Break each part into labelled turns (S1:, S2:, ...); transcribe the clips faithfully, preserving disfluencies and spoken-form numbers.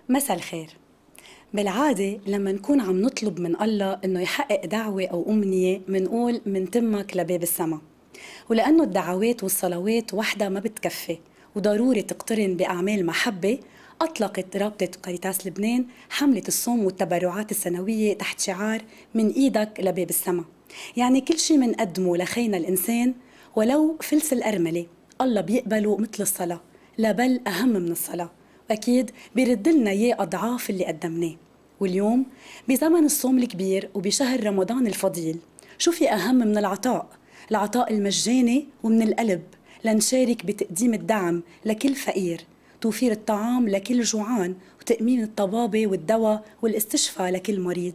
S1: مساء الخير. بالعادة لما نكون عم نطلب من الله إنه يحقق دعوة أو أمنية منقول من تمك لباب السما، ولأنه الدعوات والصلوات وحدها ما بتكفي وضروري تقترن بأعمال محبة، أطلقت رابطة كاريتاس لبنان حملة الصوم والتبرعات السنوية تحت شعار من إيدك لباب السما. يعني كل شي منقدمه لخينا الإنسان ولو فلس الأرملة الله بيقبله مثل الصلاة، لا بل أهم من الصلاة، وأكيد بيرد لنا إياه أضعاف اللي قدمناه. واليوم بزمن الصوم الكبير وبشهر رمضان الفضيل، شو في أهم من العطاء؟ العطاء المجاني ومن القلب، لنشارك بتقديم الدعم لكل فقير، توفير الطعام لكل جوعان، وتأمين الطبابة والدواء والاستشفاء لكل مريض.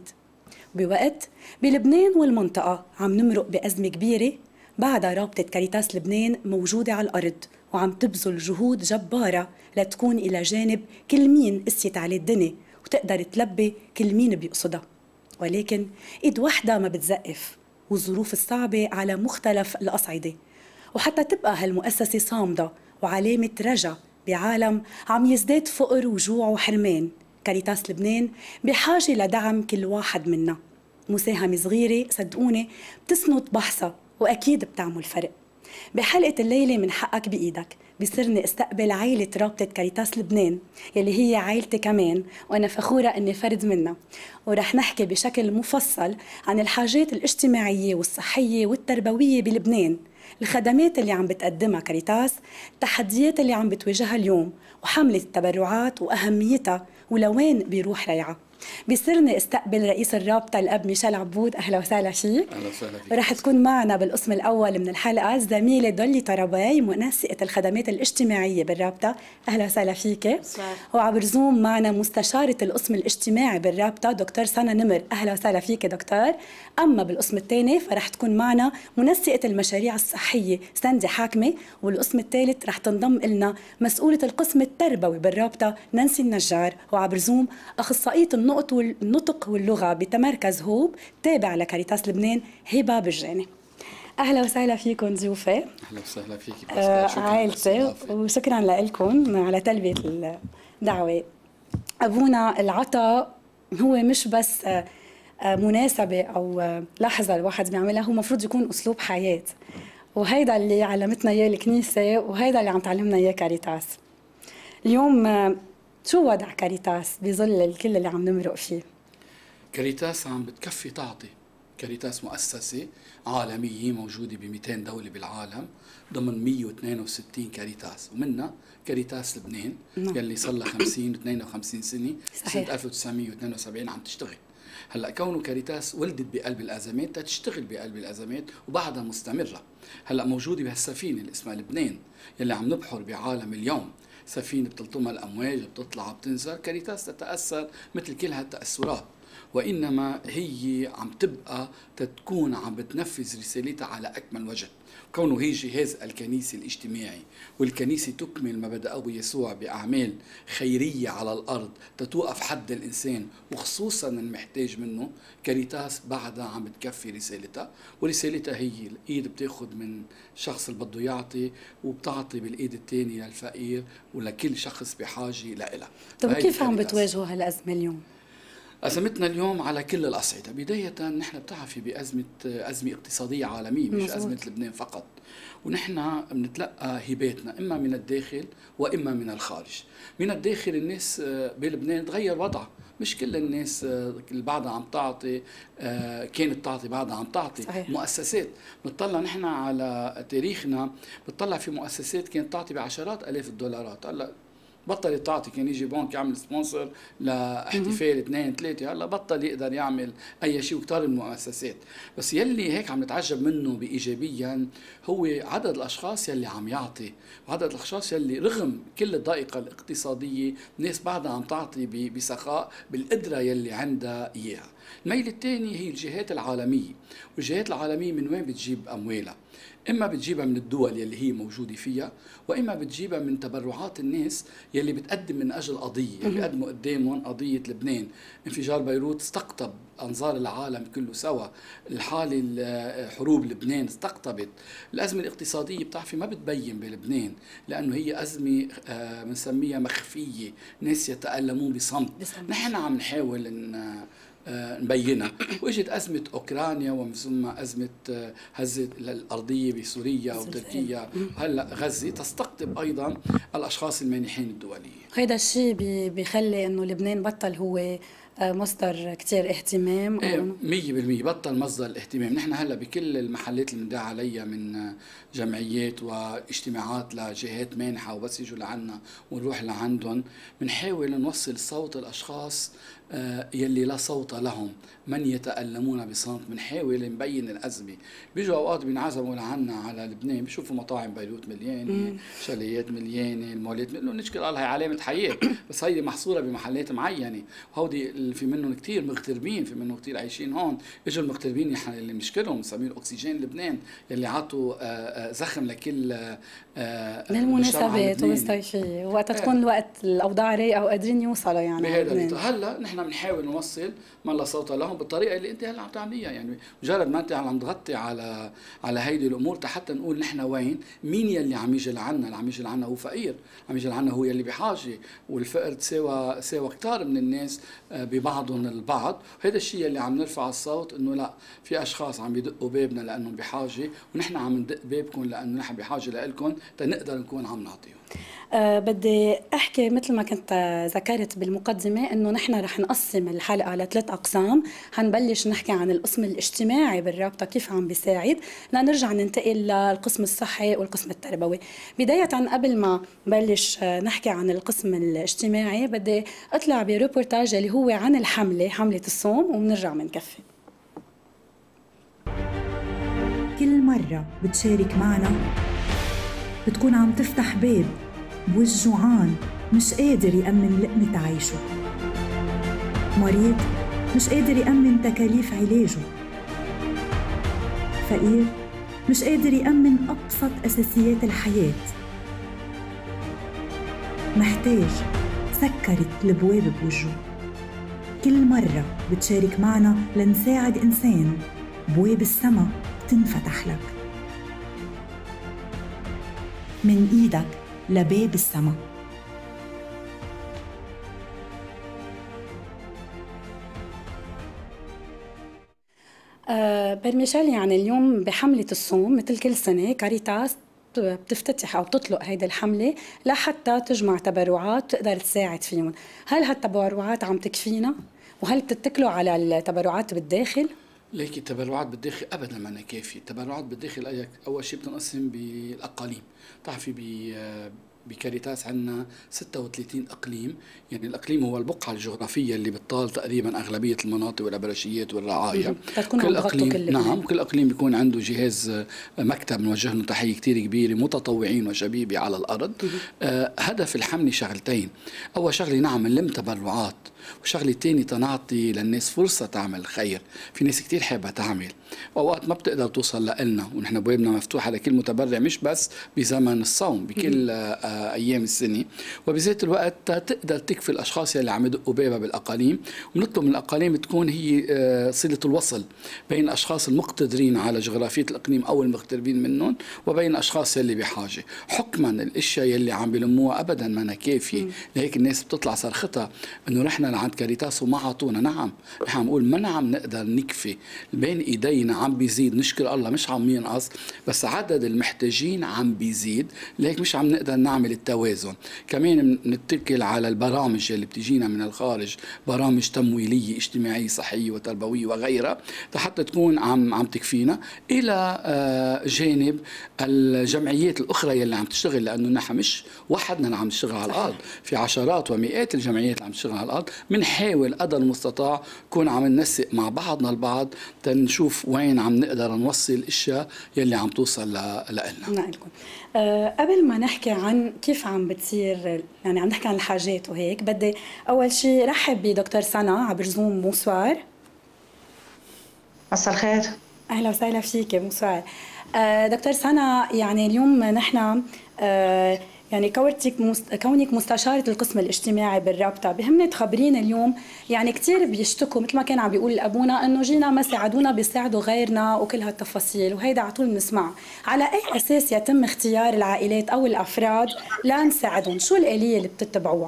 S1: بوقت بلبنان والمنطقة عم نمرق بأزمة كبيرة، بعدها رابطة كاريتاس لبنان موجودة على الأرض وعم تبذل جهود جبارة لتكون إلى جانب كل مين قست عليه الدنيا وتقدر تلبي كل مين بيقصدها. ولكن إيد وحدة ما بتزقف، والظروف الصعبة على مختلف الأصعدة، وحتى تبقى هالمؤسسة صامدة وعلامة رجا بعالم عم يزداد فقر وجوع وحرمان، كاريتاس لبنان بحاجة لدعم كل واحد منا. مساهمة صغيرة صدقوني بتسند بحثها وأكيد بتعمل فرق. بحلقة الليلة من حقك بإيدك بيسرني استقبل عائلة رابطة كاريتاس لبنان يلي هي عائلتي كمان، وأنا فخورة أني فرد منها، ورح نحكي بشكل مفصل عن الحاجات الاجتماعية والصحية والتربوية بلبنان، الخدمات اللي عم بتقدمها كاريتاس، التحديات اللي عم بتواجهها اليوم، وحملة التبرعات وأهميتها ولوين بيروح ريعها. بيسرني استقبل رئيس الرابطة الأب ميشيل عبود، أهلا وسهلا فيك.
S2: أهلا وسهلا فيك.
S1: ورح تكون معنا بالقسم الأول من الحلقة الزميلة دولي طرباي، منسقة الخدمات الاجتماعية بالرابطة، أهلا وسهلا فيك. وعبر زوم معنا مستشارة القسم الاجتماعي بالرابطة دكتور سنة نمر، أهلا وسهلا فيك دكتور. أما بالقسم الثاني فرح تكون معنا منسقة المشاريع الصحية سندي حاكمة، والقسم الثالث رح تنضم لنا مسؤولة القسم التربوي بالرابطة نانسي النجار، وعبر زوم أخصائية النطق والنطق واللغة بتمركز هوب تابع لكاريتاس لبنان هبة برجاني. أهلا وسهلا فيكم ضيوفي.
S2: أهلا وسهلا فيك
S1: آه عائلتي، وشكرا لكم على تلبية الدعوة. أبونا العطاء هو مش بس آه مناسبة أو آه لحظة الواحد بيعملها، هو مفروض يكون أسلوب حياة، وهيدا اللي علمتنا إياه الكنيسة وهيدا اللي عم تعلمنا إياه كاريتاس. اليوم آه شو وضع كاريتاس بظل الكل اللي عم نمرق فيه؟
S2: كاريتاس عم بتكفي تعطي. كاريتاس مؤسسة عالمية موجودة ب مئتين دولة بالعالم ضمن مئة واثنين وستين كاريتاس، ومنها كاريتاس لبنان نعم. يلي صار لها خمسين واثنين وخمسين سنة، صحيح. سنة ألف وتسعمئة واثنين وسبعين عم تشتغل. هلا كونه كاريتاس ولدت بقلب الازمات تشتغل بقلب الازمات وبعدها مستمره. هلا موجوده بهالسفينه اللي اسمها لبنان يلي عم نبحر بعالم اليوم، سفينه بتلطمها الامواج، بتطلع بتنزل. كاريتاس تتاثر مثل كل هالتاثرات، وانما هي عم تبقى تتكون عم بتنفذ رسالتها على اكمل وجه. كونه هي جهاز الكنيسي الاجتماعي، والكنيسة تكمل مبادئه يسوع بأعمال خيرية على الأرض تتوقف حد الإنسان وخصوصا المحتاج منه. كاريتاس بعدها عم بتكفي رسالتها، ورسالتها هي الإيد بتاخد من شخص اللي بده يعطي وبتعطي بالإيد الثانية للفقير ولكل شخص بحاجة لها.
S1: طب كيف عم بتواجهوا هالأزمة اليوم؟
S2: أزمتنا اليوم على كل الأصعدة. بداية نحن بتعرفي بأزمة أزمة اقتصادية عالمية، مش مزبوط. أزمة لبنان فقط، ونحن بنتلقى هباتنا إما من الداخل وإما من الخارج. من الداخل الناس بلبنان تغير وضعها، مش كل الناس اللي بعدها عم تعطي كانت تعطي بعدها عم تعطي. صحيح. مؤسسات بنطلع نحن على تاريخنا، بنطلع في مؤسسات كانت تعطي بعشرات آلاف الدولارات، هلا بطل تعطي. كان يجي بنك يعمل سبونسر لاحتفال اثنين ثلاثة، هلا بطل يقدر يعمل أي شيء، وكتار المؤسسات. بس يلي هيك عم نتعجب منه بإيجابيا هو عدد الأشخاص يلي عم يعطي، وعدد الأشخاص يلي رغم كل الضائقة الاقتصادية الناس بعدها عم تعطي بسخاء بالقدرة يلي عندها إياها. الميل الثاني هي الجهات العالمية، والجهات العالمية من وين بتجيب أموالها؟ اما بتجيبها من الدول يلي هي موجوده فيها، واما بتجيبها من تبرعات الناس يلي بتقدم من اجل قضيه، يلي بيقدموا قدامهم قضيه لبنان. انفجار بيروت استقطب انظار العالم كله سوا، الحاله حروب لبنان استقطبت، الازمه الاقتصاديه بتعرفي ما بتبين بلبنان لانه هي ازمه بنسميها مخفيه، ناس يتالمون بصمت. نحن عم نحاول ان نبينها. واجت أزمة أوكرانيا ومن ثم أزمة هزة الأرضية بسوريا وتركيا، هلا غزة تستقطب أيضا الأشخاص المانحين الدوليين.
S1: هيدا الشيء بيخلي إنه لبنان بطل هو مصدر كتير اهتمام.
S2: مية بالمية بطل مصدر الاهتمام. نحن هلا بكل المحلات اللي مدعى عليها من جمعيات واجتماعات لجهات مانحة وبس يجوا لعنا ونروح لعندهم، بنحاول نوصل صوت الأشخاص يلي لا صوت لهم، من يتألمون بصمت. بنحاول نبين الأزمة. بيجوا أوقات بينعزموا لعنا على لبنان، بيشوفوا مطاعم بيروت مليانة، شاليات مليانة، المولات مليانة، نشكر الله هي علامة حياة، بس هيدي محصورة بمحلات معينة، وهودي في منهم كتير مغتربين، في منهم كتير عايشين هون. اجوا المغتربين اللي بنشكرهم بنسميه اكسجين لبنان، يلي عطوا زخم لكل
S1: من المناسبات والصيفيه، وقت تكون الوقت الاوضاع رايقه وقادرين يوصلوا يعني
S2: بهذا. هلا نحن بنحاول نوصل من لا صوت لهم بالطريقه اللي انت هلا عم تعمليها، يعني مجرد ما انت عم تغطي على على هيدي الامور حتى نقول نحن وين، مين يلي عم يجي لعنا. اللي عم يجي لعنا هو فقير، عم يجي لعنا هو يلي بحاجه، والفقر تساوى ساوى كثار من الناس ببعضهم البعض. وهذا الشيء اللي عم نرفع الصوت انه لا، في اشخاص عم يدقوا بابنا لانهم بحاجه، ونحن عم ندق بابكم لانه نحن بحاجه لكم تنقدر نكون عم نعطيهم.
S1: أه بدي احكي مثل ما كنت ذكرت بالمقدمه انه نحن رح نقسم الحلقه لثلاث اقسام. هنبلش نحكي عن القسم الاجتماعي بالرابطه كيف عم بيساعد، لنرجع ننتقل للقسم الصحي والقسم التربوي. بدايه قبل ما نبلش نحكي عن القسم الاجتماعي بدي اطلع بريبورتاج اللي هو عن الحمله، حمله الصوم، وبنرجع بنكفي.
S3: كل مره بتشارك معنا بتكون عم تفتح باب بوجه جوعان مش قادر يأمن لقمة عيشه، مريض مش قادر يأمن تكاليف علاجه، فقير مش قادر يأمن أبسط أساسيات الحياة، محتاج سكرت البواب بوجهه. كل مرة بتشارك معنا لنساعد إنسان، بواب السما بتنفتح لك، من إيدك لباب السما.
S1: آه برميشال، يعني اليوم بحملة الصوم مثل كل سنة كاريتاس بتفتتح أو بتطلق هيدي الحملة لحتى تجمع تبرعات تقدر تساعد فيهم. هل هالتبرعات عم تكفينا؟ وهل بتتكلوا على التبرعات بالداخل؟
S2: ليك التبرعات بالداخل ابدا ما كافيه. التبرعات بالداخل اول شيء بتنقسم بالاقاليم. بتعرفي بكاريتاس عندنا ستة وثلاثين اقليم، يعني الاقليم هو البقعه الجغرافيه اللي بتطال تقريبا اغلبيه المناطق والابرشيات والرعايا.
S1: كل اقليم
S2: كل نعم كل اقليم بيكون عنده جهاز مكتب نوجه له تحيه كثير كبيره، متطوعين وشبيبه على الارض. آه هدف الحمله شغلتين. اول شغله نعم نلم تبرعات، وشغله ثانيه تنعطي للناس فرصه تعمل خير. في ناس كثير حابه تعمل، واوقات ما بتقدر توصل لنا، ونحن بوابنا مفتوحه لكل متبرع مش بس بزمن الصوم، بكل آه ايام السنه، وبذات الوقت تقدر تكفي الاشخاص اللي عم يدقوا بابها بالاقاليم. ونطلب من الاقاليم تكون هي آه صله الوصل بين الاشخاص المقتدرين على جغرافيه الاقليم او المغتربين منهم وبين الاشخاص اللي بحاجه. حكما الاشياء اللي عم بيلموها ابدا ما كافيه، لهيك الناس بتطلع صرختها انه رحنا لعند كاريتاس وما عطونا. نعم نحن عم نقول ما عم نقدر نكفي، بين ايدينا عم بيزيد، نشكر الله مش عم ينقص، بس عدد المحتاجين عم بيزيد، لهيك مش عم نقدر نعمل التوازن. كمان نتكل على البرامج اللي بتجينا من الخارج، برامج تمويليه اجتماعيه صحيه وتربويه وغيرها، حتى تكون عم عم تكفينا، الى جانب الجمعيات الاخرى يلي عم تشتغل، لانه نحن مش وحدنا اللي عم نشتغل على الارض، في عشرات ومئات الجمعيات اللي عم تشتغل على الارض. بنحاول قدر المستطاع نكون عم ننسق مع بعضنا البعض تنشوف وين عم نقدر نوصل الاشياء يلي عم توصل لنا.
S1: نعم. أه قبل ما نحكي عن كيف عم بتصير، يعني عم نحكي عن الحاجات وهيك، بدي اول شيء رحب بدكتور سنا عبر زوم. بونسوار.
S4: مساء الخير.
S1: اهلا وسهلا فيك بونسوار. آه دكتور سنا، يعني اليوم نحن آه يعني كونك كونك مستشارة القسم الاجتماعي بالرابطة، بهمني تخبرينا اليوم، يعني كثير بيشتكوا مثل ما كان عم بيقول ابونا انه جينا ما ساعدونا بيساعدوا غيرنا وكل هالتفاصيل، وهيدا على طول بنسمعها. على اي اساس يتم اختيار العائلات او الافراد لنساعدهم؟ شو الآلية اللي بتتبعوها؟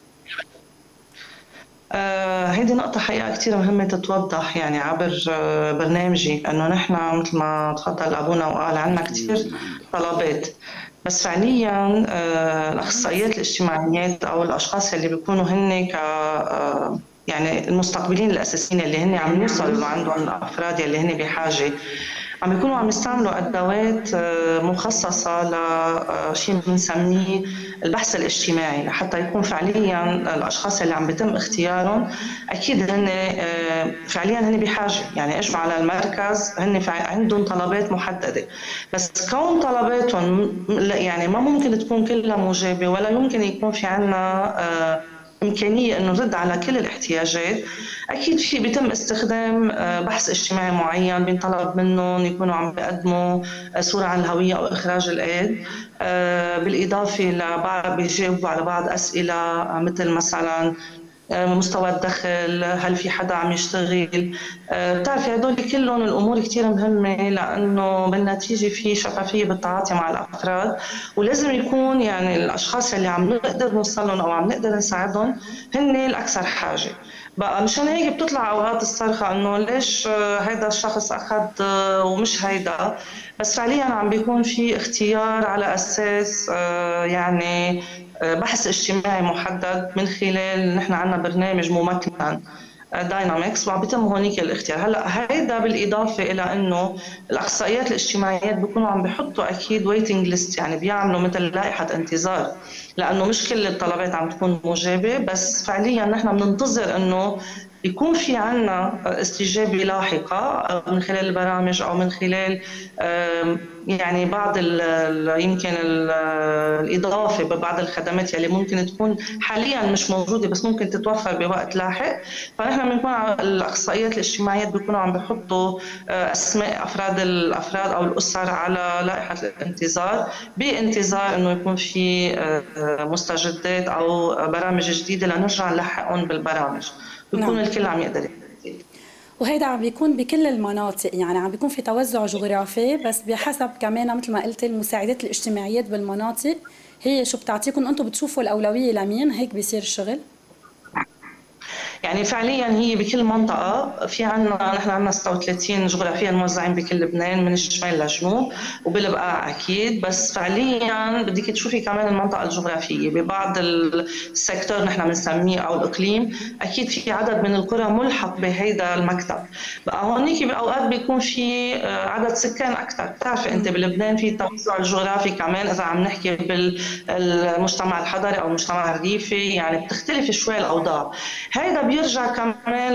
S4: آه هيدي نقطة حقيقة كتير مهمة تتوضح يعني عبر آه برنامجي، انه نحن مثل ما تفضل ابونا وقال عنا كتير طلبات، بس فعليا آه الاخصائيات الاجتماعيات او الاشخاص اللي بيكونوا هن ك آه يعني المستقبلين الاساسيين اللي هن عم يوصلوا لعندهم الافراد اللي هن بحاجة، عم بيكونوا عم يستعملوا ادوات مخصصه لشيء بنسميه البحث الاجتماعي، لحتى يكون فعليا الاشخاص اللي عم بيتم اختيارهم اكيد هن فعليا هن بحاجه، يعني اجوا على المركز هن عندهم طلبات محدده، بس كون طلباتهم يعني ما ممكن تكون كلها مجابه، ولا يمكن يكون في عنا إمكانية إنه نرد على كل الاحتياجات. أكيد في بيتم استخدام بحث اجتماعي معين بينطلب منهم يكونوا عم بيقدموا صورة عن الهوية أو إخراج الأيد، بالإضافة لبعض بيجاوبوا على بعض أسئلة مثل مثلا مستوى الدخل، هل في حدا عم يشتغل، بتعرفي هدول كلهم الامور كثير مهمه، لانه بالنتيجه في شفافيه بالتعاطي مع الافراد، ولازم يكون يعني الاشخاص اللي عم نقدر نوصلهم او عم نقدر نساعدهم هن الاكثر حاجه. بقى مشان هيك بتطلع اوقات الصرخه انه ليش هيدا الشخص اخذ ومش هيدا، بس فعليا عم بيكون في اختيار على اساس يعني بحث اجتماعي محدد من خلال نحن عندنا برنامج ممكن داينامكس وعم بيتم هونيك الاختيار. هلا هيدا بالاضافه الى انه الاخصائيات الاجتماعيات بيكونوا عم بيحطوا اكيد ويتنج ليست، يعني بيعملوا مثل لائحه انتظار، لانه مش كل الطلبات عم تكون مجابه، بس فعليا نحن بننتظر انه يكون في عنا استجابة لاحقة من خلال البرامج أو من خلال يعني بعض ال يمكن ال الإضافة ببعض الخدمات يلي ممكن تكون حاليا مش موجودة بس ممكن تتوفر بوقت لاحق. فنحن بنكون الأخصائيات الاجتماعيات بيكونوا عم بحطوا أسماء أفراد الأفراد أو الأسر على لائحة الانتظار، بانتظار إنه يكون في مستجدات أو برامج جديدة لنرجع نلحقهم بالبرامج، بيكون نعم. الكل عم يقدر.
S1: وهيدا عم بيكون بكل المناطق، يعني عم بيكون في توزع جغرافي، بس بحسب كمان مثل ما قلت المساعدات الاجتماعيات بالمناطق هي شو بتعطيكم انتم، بتشوفوا الاولويه لمين، هيك بيصير الشغل.
S4: يعني فعليا هي بكل منطقة في عنا، نحن عنا ستة وثلاثين جغرافيا موزعين بكل لبنان من الشمال للجنوب وبالبقاع أكيد، بس فعليا بدك تشوفي كمان المنطقة الجغرافية ببعض السيكتور نحن بنسميه أو الإقليم، أكيد في عدد من القرى ملحق بهيدا المكتب، بقى هونيك بأوقات بيكون في عدد سكان أكثر. بتعرفي أنت بلبنان في التوزع الجغرافي كمان، إذا عم نحكي بالمجتمع الحضري أو المجتمع الريفي يعني بتختلف شوي الأوضاع. هيدا بيرجع كمان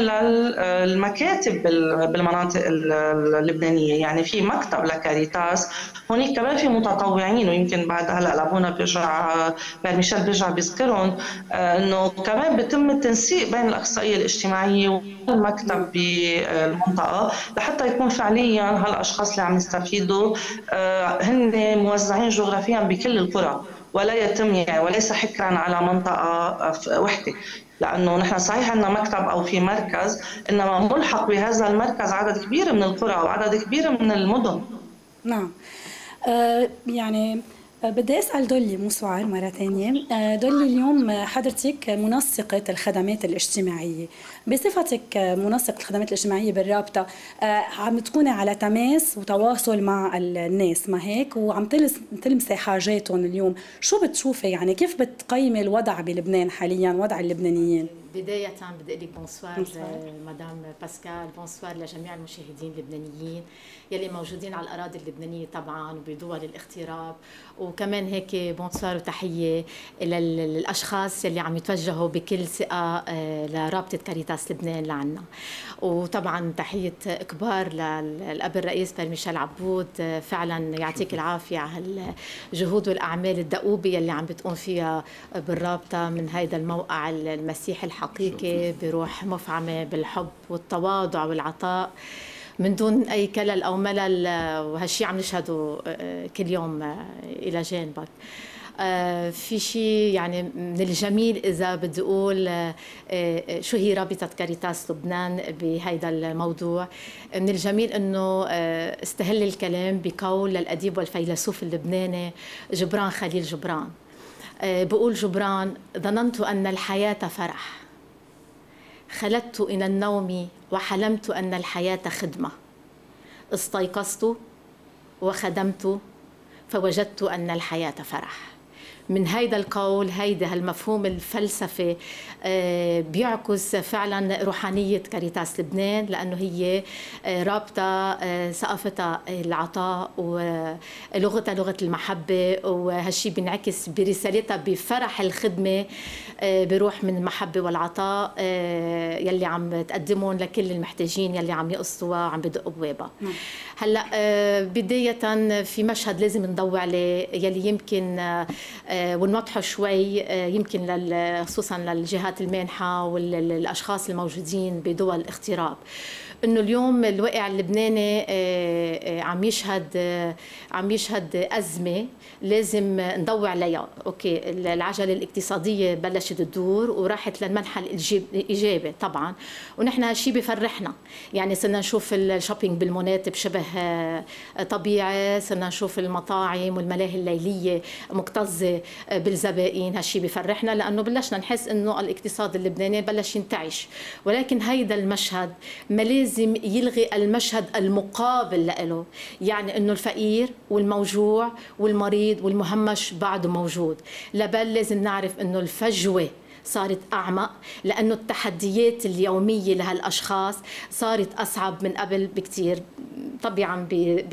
S4: للمكاتب بالمناطق اللبنانية، يعني في مكتب لكاريتاس هونيك كمان في متطوعين، ويمكن بعد هلا لابونا بيرجع بير ميشيل بيرجع بيذكرهم انه كمان بيتم التنسيق بين الاخصائيه الاجتماعيه والمكتب بالمنطقه لحتى يكون فعليا هالاشخاص اللي عم يستفيدوا هن موزعين جغرافيا بكل القرى، ولا يتم يعني وليس حكرا على منطقه وحده، لأنه نحن صحيح عندنا مكتب أو في مركز، إنما ملحق بهذا المركز عدد كبير من القرى أو عدد كبير من المدن.
S1: نعم. آه يعني بدي أسأل دولي موسوعر مرة ثانية. دولي، اليوم حضرتك منسقة الخدمات الاجتماعية، بصفتك منسقة الخدمات الاجتماعية بالرابطة عم تكوني على تماس وتواصل مع الناس، ما هيك؟ وعم تلمسي حاجاتهم اليوم، شو بتشوفي يعني كيف بتقيمي الوضع بلبنان حاليا، وضع اللبنانيين؟
S5: بداية بدي أقول لك بونسوار مدام باسكال، بونسوار لجميع المشاهدين اللبنانيين يلي موجودين على الأراضي اللبنانية طبعا وبدول الاغتراب، وكمان هيك بونسوار وتحية للأشخاص يلي عم يتوجهوا بكل ثقة لرابطة كاريتاس لبنان لعنا، وطبعا تحية كبار للأب الرئيس بير ميشيل عبود، فعلا يعطيك العافية على الجهود والأعمال الدؤوبة يلي عم بتقوم فيها بالرابطة من هيدا الموقع المسيحي الحقيقي بروح مفعمة بالحب والتواضع والعطاء. من دون اي كلل او ملل، وهالشيء عم نشهده كل يوم الى جانبك. آه في شيء يعني من الجميل إذا بدي أقول آه آه شو هي رابطة كاريتاس لبنان بهذا الموضوع. من الجميل أنه آه استهل الكلام بقول للأديب والفيلسوف اللبناني جبران خليل جبران. آه بقول جبران: ظننت أن الحياة فرح، خلدت إلى النوم وحلمت أن الحياة خدمة، استيقظت وخدمت فوجدت أن الحياة فرح. من هيدا القول، هيدا هالمفهوم الفلسفي بيعكس فعلا روحانية كاريتاس لبنان، لأنه هي رابطة ثقافتها العطاء ولغتها لغة المحبة، وهالشي بينعكس برسالتها بفرح الخدمة بروح من المحبة والعطاء يلي عم تقدمون لكل المحتاجين يلي عم يقصوا عم بدقوا بوابها. هلا بداية في مشهد لازم نضوي عليه يلي يمكن ونوضحه شوي، يمكن خصوصا للجهات المانحة والأشخاص الموجودين بدول الاغتراب، انه اليوم الواقع اللبناني عم يشهد عم يشهد ازمه لازم نضوي عليها. اوكي، العجله الاقتصاديه بلشت تدور وراحت للمنحى الايجابي طبعا، ونحن هالشيء بفرحنا. يعني صرنا نشوف الشوبينج بالمولات بشبه طبيعي، صرنا نشوف المطاعم والملاهي الليليه مكتظه بالزبائن، هالشيء بفرحنا لانه بلشنا نحس انه الاقتصاد اللبناني بلش ينتعش. ولكن هيدا المشهد ما لازم يلغي المشهد المقابل له، يعني انه الفقير والموجوع والمريض والمهمش بعده موجود، لبل لازم نعرف انه الفجوه صارت أعمق، لأنه التحديات اليومية لهالأشخاص صارت أصعب من قبل بكتير، طبعا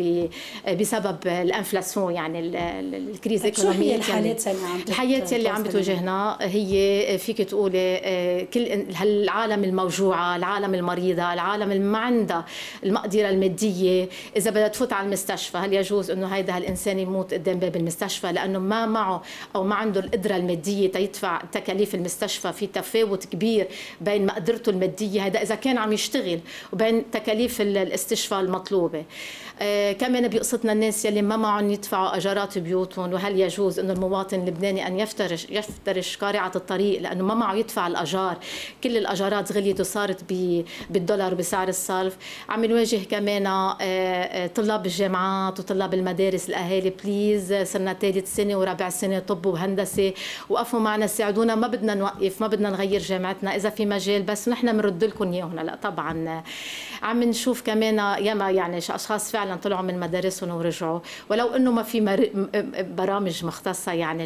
S5: بسبب الانفلاسيون، يعني الكريز الاقتصاديه.
S1: شو هي الحالات اللي عم
S5: الحياه اللي عم بتواجهنا؟ هي فيك تقولي كل هالعالم الموجوعه، العالم المريضه، العالم اللي ما عندها المقدره الماديه، اذا بدها تفوت على المستشفى هل يجوز انه هيدا هالانسان يموت قدام باب المستشفى لانه ما معه او ما عنده القدره الماديه تيدفع تكاليف المستشفى؟ في تفاوت كبير بين مقدرته الماديه، هذا اذا كان عم يشتغل، وبين تكاليف الاستشفاء المطلوبه. آه كمان بيقصدنا الناس يلي ما معهم يدفعوا اجارات بيوتهم، وهل يجوز انه المواطن اللبناني ان يفترش يفترش قارعه الطريق لانه ما معه يدفع الاجار؟ كل الاجارات غليت وصارت بالدولار بسعر الصرف. عم نواجه كمان آه طلاب الجامعات وطلاب المدارس، الاهالي بليز، صرنا ثالث سنه ورابع سنه طب وهندسه، وقفوا معنا ساعدونا، ما بدنا نوقف، ما بدنا نغير جامعتنا، اذا في مجال بس نحن بنرد لكم اياهم. لا طبعا عم نشوف كمان ياما يعني اشخاص فعلا طلعوا من مدارسهم ورجعوا، ولو انه ما في برامج مختصه يعني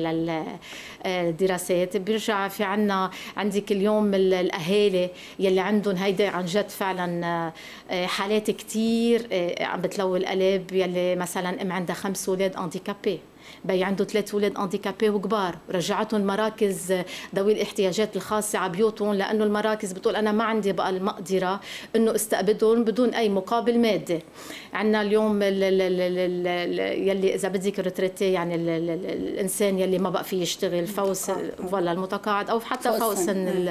S5: للدراسات. بيرجع في عنا عندك اليوم الاهالي يلي عندهم هيدا عن جد فعلا حالات كثير عم بتلوي القلب، يلي مثلا ام عندها خمس اولاد انديكابي، بي عنده ثلاث اولاد انديكابي وكبار، رجعتهم مراكز ذوي الاحتياجات الخاصه على بيوتهم، لانه المراكز بتقول انا ما عندي بقى المقدره انه استقبلهم بدون اي مقابل مادي. عندنا اليوم ال ال ال ال يلي اذا بدك ريتريتي، يعني ال ال ال الانسان يلي ما بقى فيه يشتغل، فوز ولا المتقاعد او حتى فوز سن،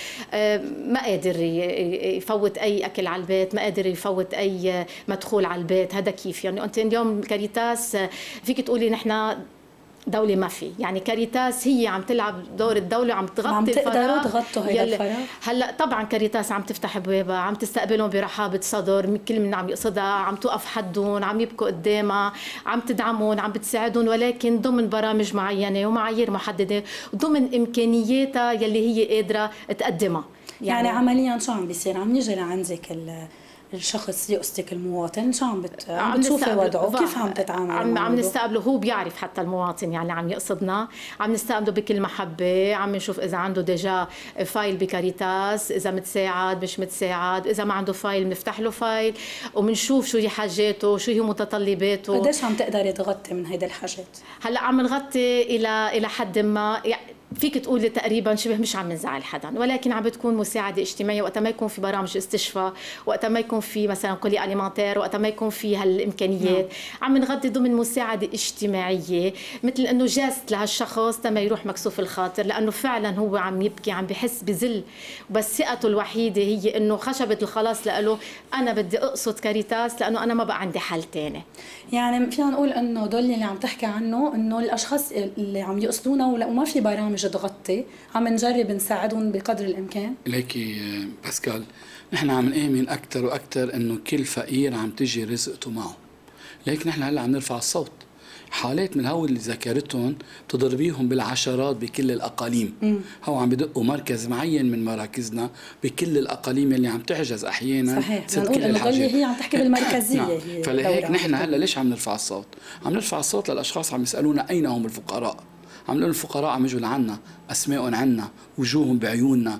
S5: ما قادر يفوت اي اكل على البيت، ما قادر يفوت اي مدخول على البيت. هذا كيف يعني انت اليوم كاريتاس فيك تقولي نحن دولة ما في، يعني كاريتاس هي عم تلعب دور الدولة، عم تغطي
S1: عم تقدروا تغطوا هيدا الفراغ.
S5: هلا طبعا كاريتاس عم تفتح بوابها، عم تستقبلهم برحابة صدر، كل من عم يقصدها، عم توقف حدهم، عم يبكوا قدامها، عم تدعمهم، عم بتساعدهم، ولكن ضمن برامج معينة ومعايير محددة، ضمن إمكانياتها يلي هي قادرة تقدمها.
S1: يعني, يعني عمليا شو عم بيصير؟ عم نيجي لعندك ال الشخص يقصدك المواطن، شو عم بت... عم بتشوفي وضعه، كيف عم تتعامل
S5: عم
S1: معه؟
S5: عم نستقبله، هو بيعرف حتى المواطن يعني عم يقصدنا، عم نستقبله بكل محبه، عم نشوف اذا عنده ديجا فايل بكاريتاس، اذا متساعد مش متساعد، اذا ما عنده فايل بنفتح له فايل وبنشوف شو هي حاجاته، شو هي متطلباته.
S1: قديش عم تقدري تغطي من هيدا الحاجات؟
S5: هلا عم نغطي الى الى حد ما، يعني فيك تقولي تقريبا شبه مش عم نزعل حدا، ولكن عم بتكون مساعده اجتماعيه وقت ما يكون في برامج استشفاء، وقت ما يكون في مثلا قولي اليمنتير، وقت ما يكون في هالامكانيات عم نغطي ضمن مساعده اجتماعيه، مثل انه جاست لهالشخص تما يروح مكسوف الخاطر، لانه فعلا هو عم يبكي، عم بحس بذل، وبس ثقته الوحيده هي انه خشبه الخلاص لقاله انا بدي اقصد كاريتاس لانه انا ما بقى عندي حل ثاني.
S1: يعني فينا نقول انه دول اللي عم تحكي عنه انه الاشخاص اللي عم يقصدونا وما في برامج تغطي عم نجرب نساعدهم بقدر الامكان.
S2: ليكي باسكال، نحن عم نآمن اكثر واكثر انه كل فقير عم تجي رزقته معه، لكن نحن هلا عم نرفع الصوت. حالات من هول اللي ذكرتهم تضربيهم بالعشرات بكل الاقاليم. م. هو عم بدقوا مركز معين من مراكزنا بكل الاقاليم اللي عم تعجز احيانا.
S1: صحيح، بنقول انه ضل هي عم تحكي بالمركزيه. نعم.
S2: هي فلهيك نحن هلا ليش عم نرفع الصوت؟ عم نرفع الصوت للاشخاص عم يسالونا اين هم الفقراء؟ عم نقول الفقراء عم يجوا لعنا، اسمائهم عنا، وجوههم بعيوننا،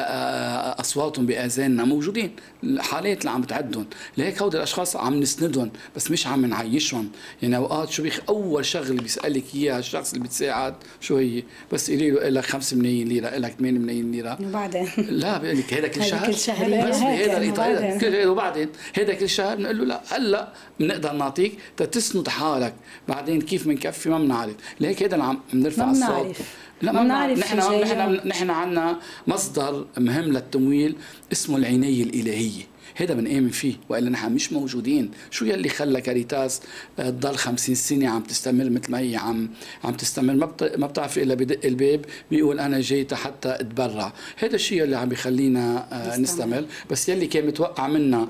S2: اصواتهم باذاننا، موجودين الحالات اللي عم بتعدهم، لهيك هودي الاشخاص عم نسندهم بس مش عم نعيشهم. يعني اوقات شو بيخ اول شغله بيسالك اياها الشخص اللي بتساعد شو هي؟ بس قولي له لك خمسة ملايين ليره، لك ثمانية ملايين ليره،
S1: وبعدين
S2: لا بيقول لك هذا كل شهر،
S1: كل شهر
S2: بس هذا كل وبعدين هذا كل شهر بنقول له لا هلا بنقدر نعطيك تتسند حالك، بعدين كيف بنكفي ما بنعرف. لهيك هذا اللي عم نرفع الصوت. لا ما بنعرف. نحن نحن نحن عندنا مصدر مهم للتمويل اسمه العنايه الالهيه، هذا بنآمن فيه، والا نحن مش موجودين. شو يلي خلى كاريتاس تضل خمسين سنه عم تستمر مثل ما هي عم عم تستمر؟ ما ما بتعرف الا بدق الباب بيقول انا جيت حتى اتبرع. هذا الشيء اللي عم بيخلينا نستمر. بس يلي كان متوقع منا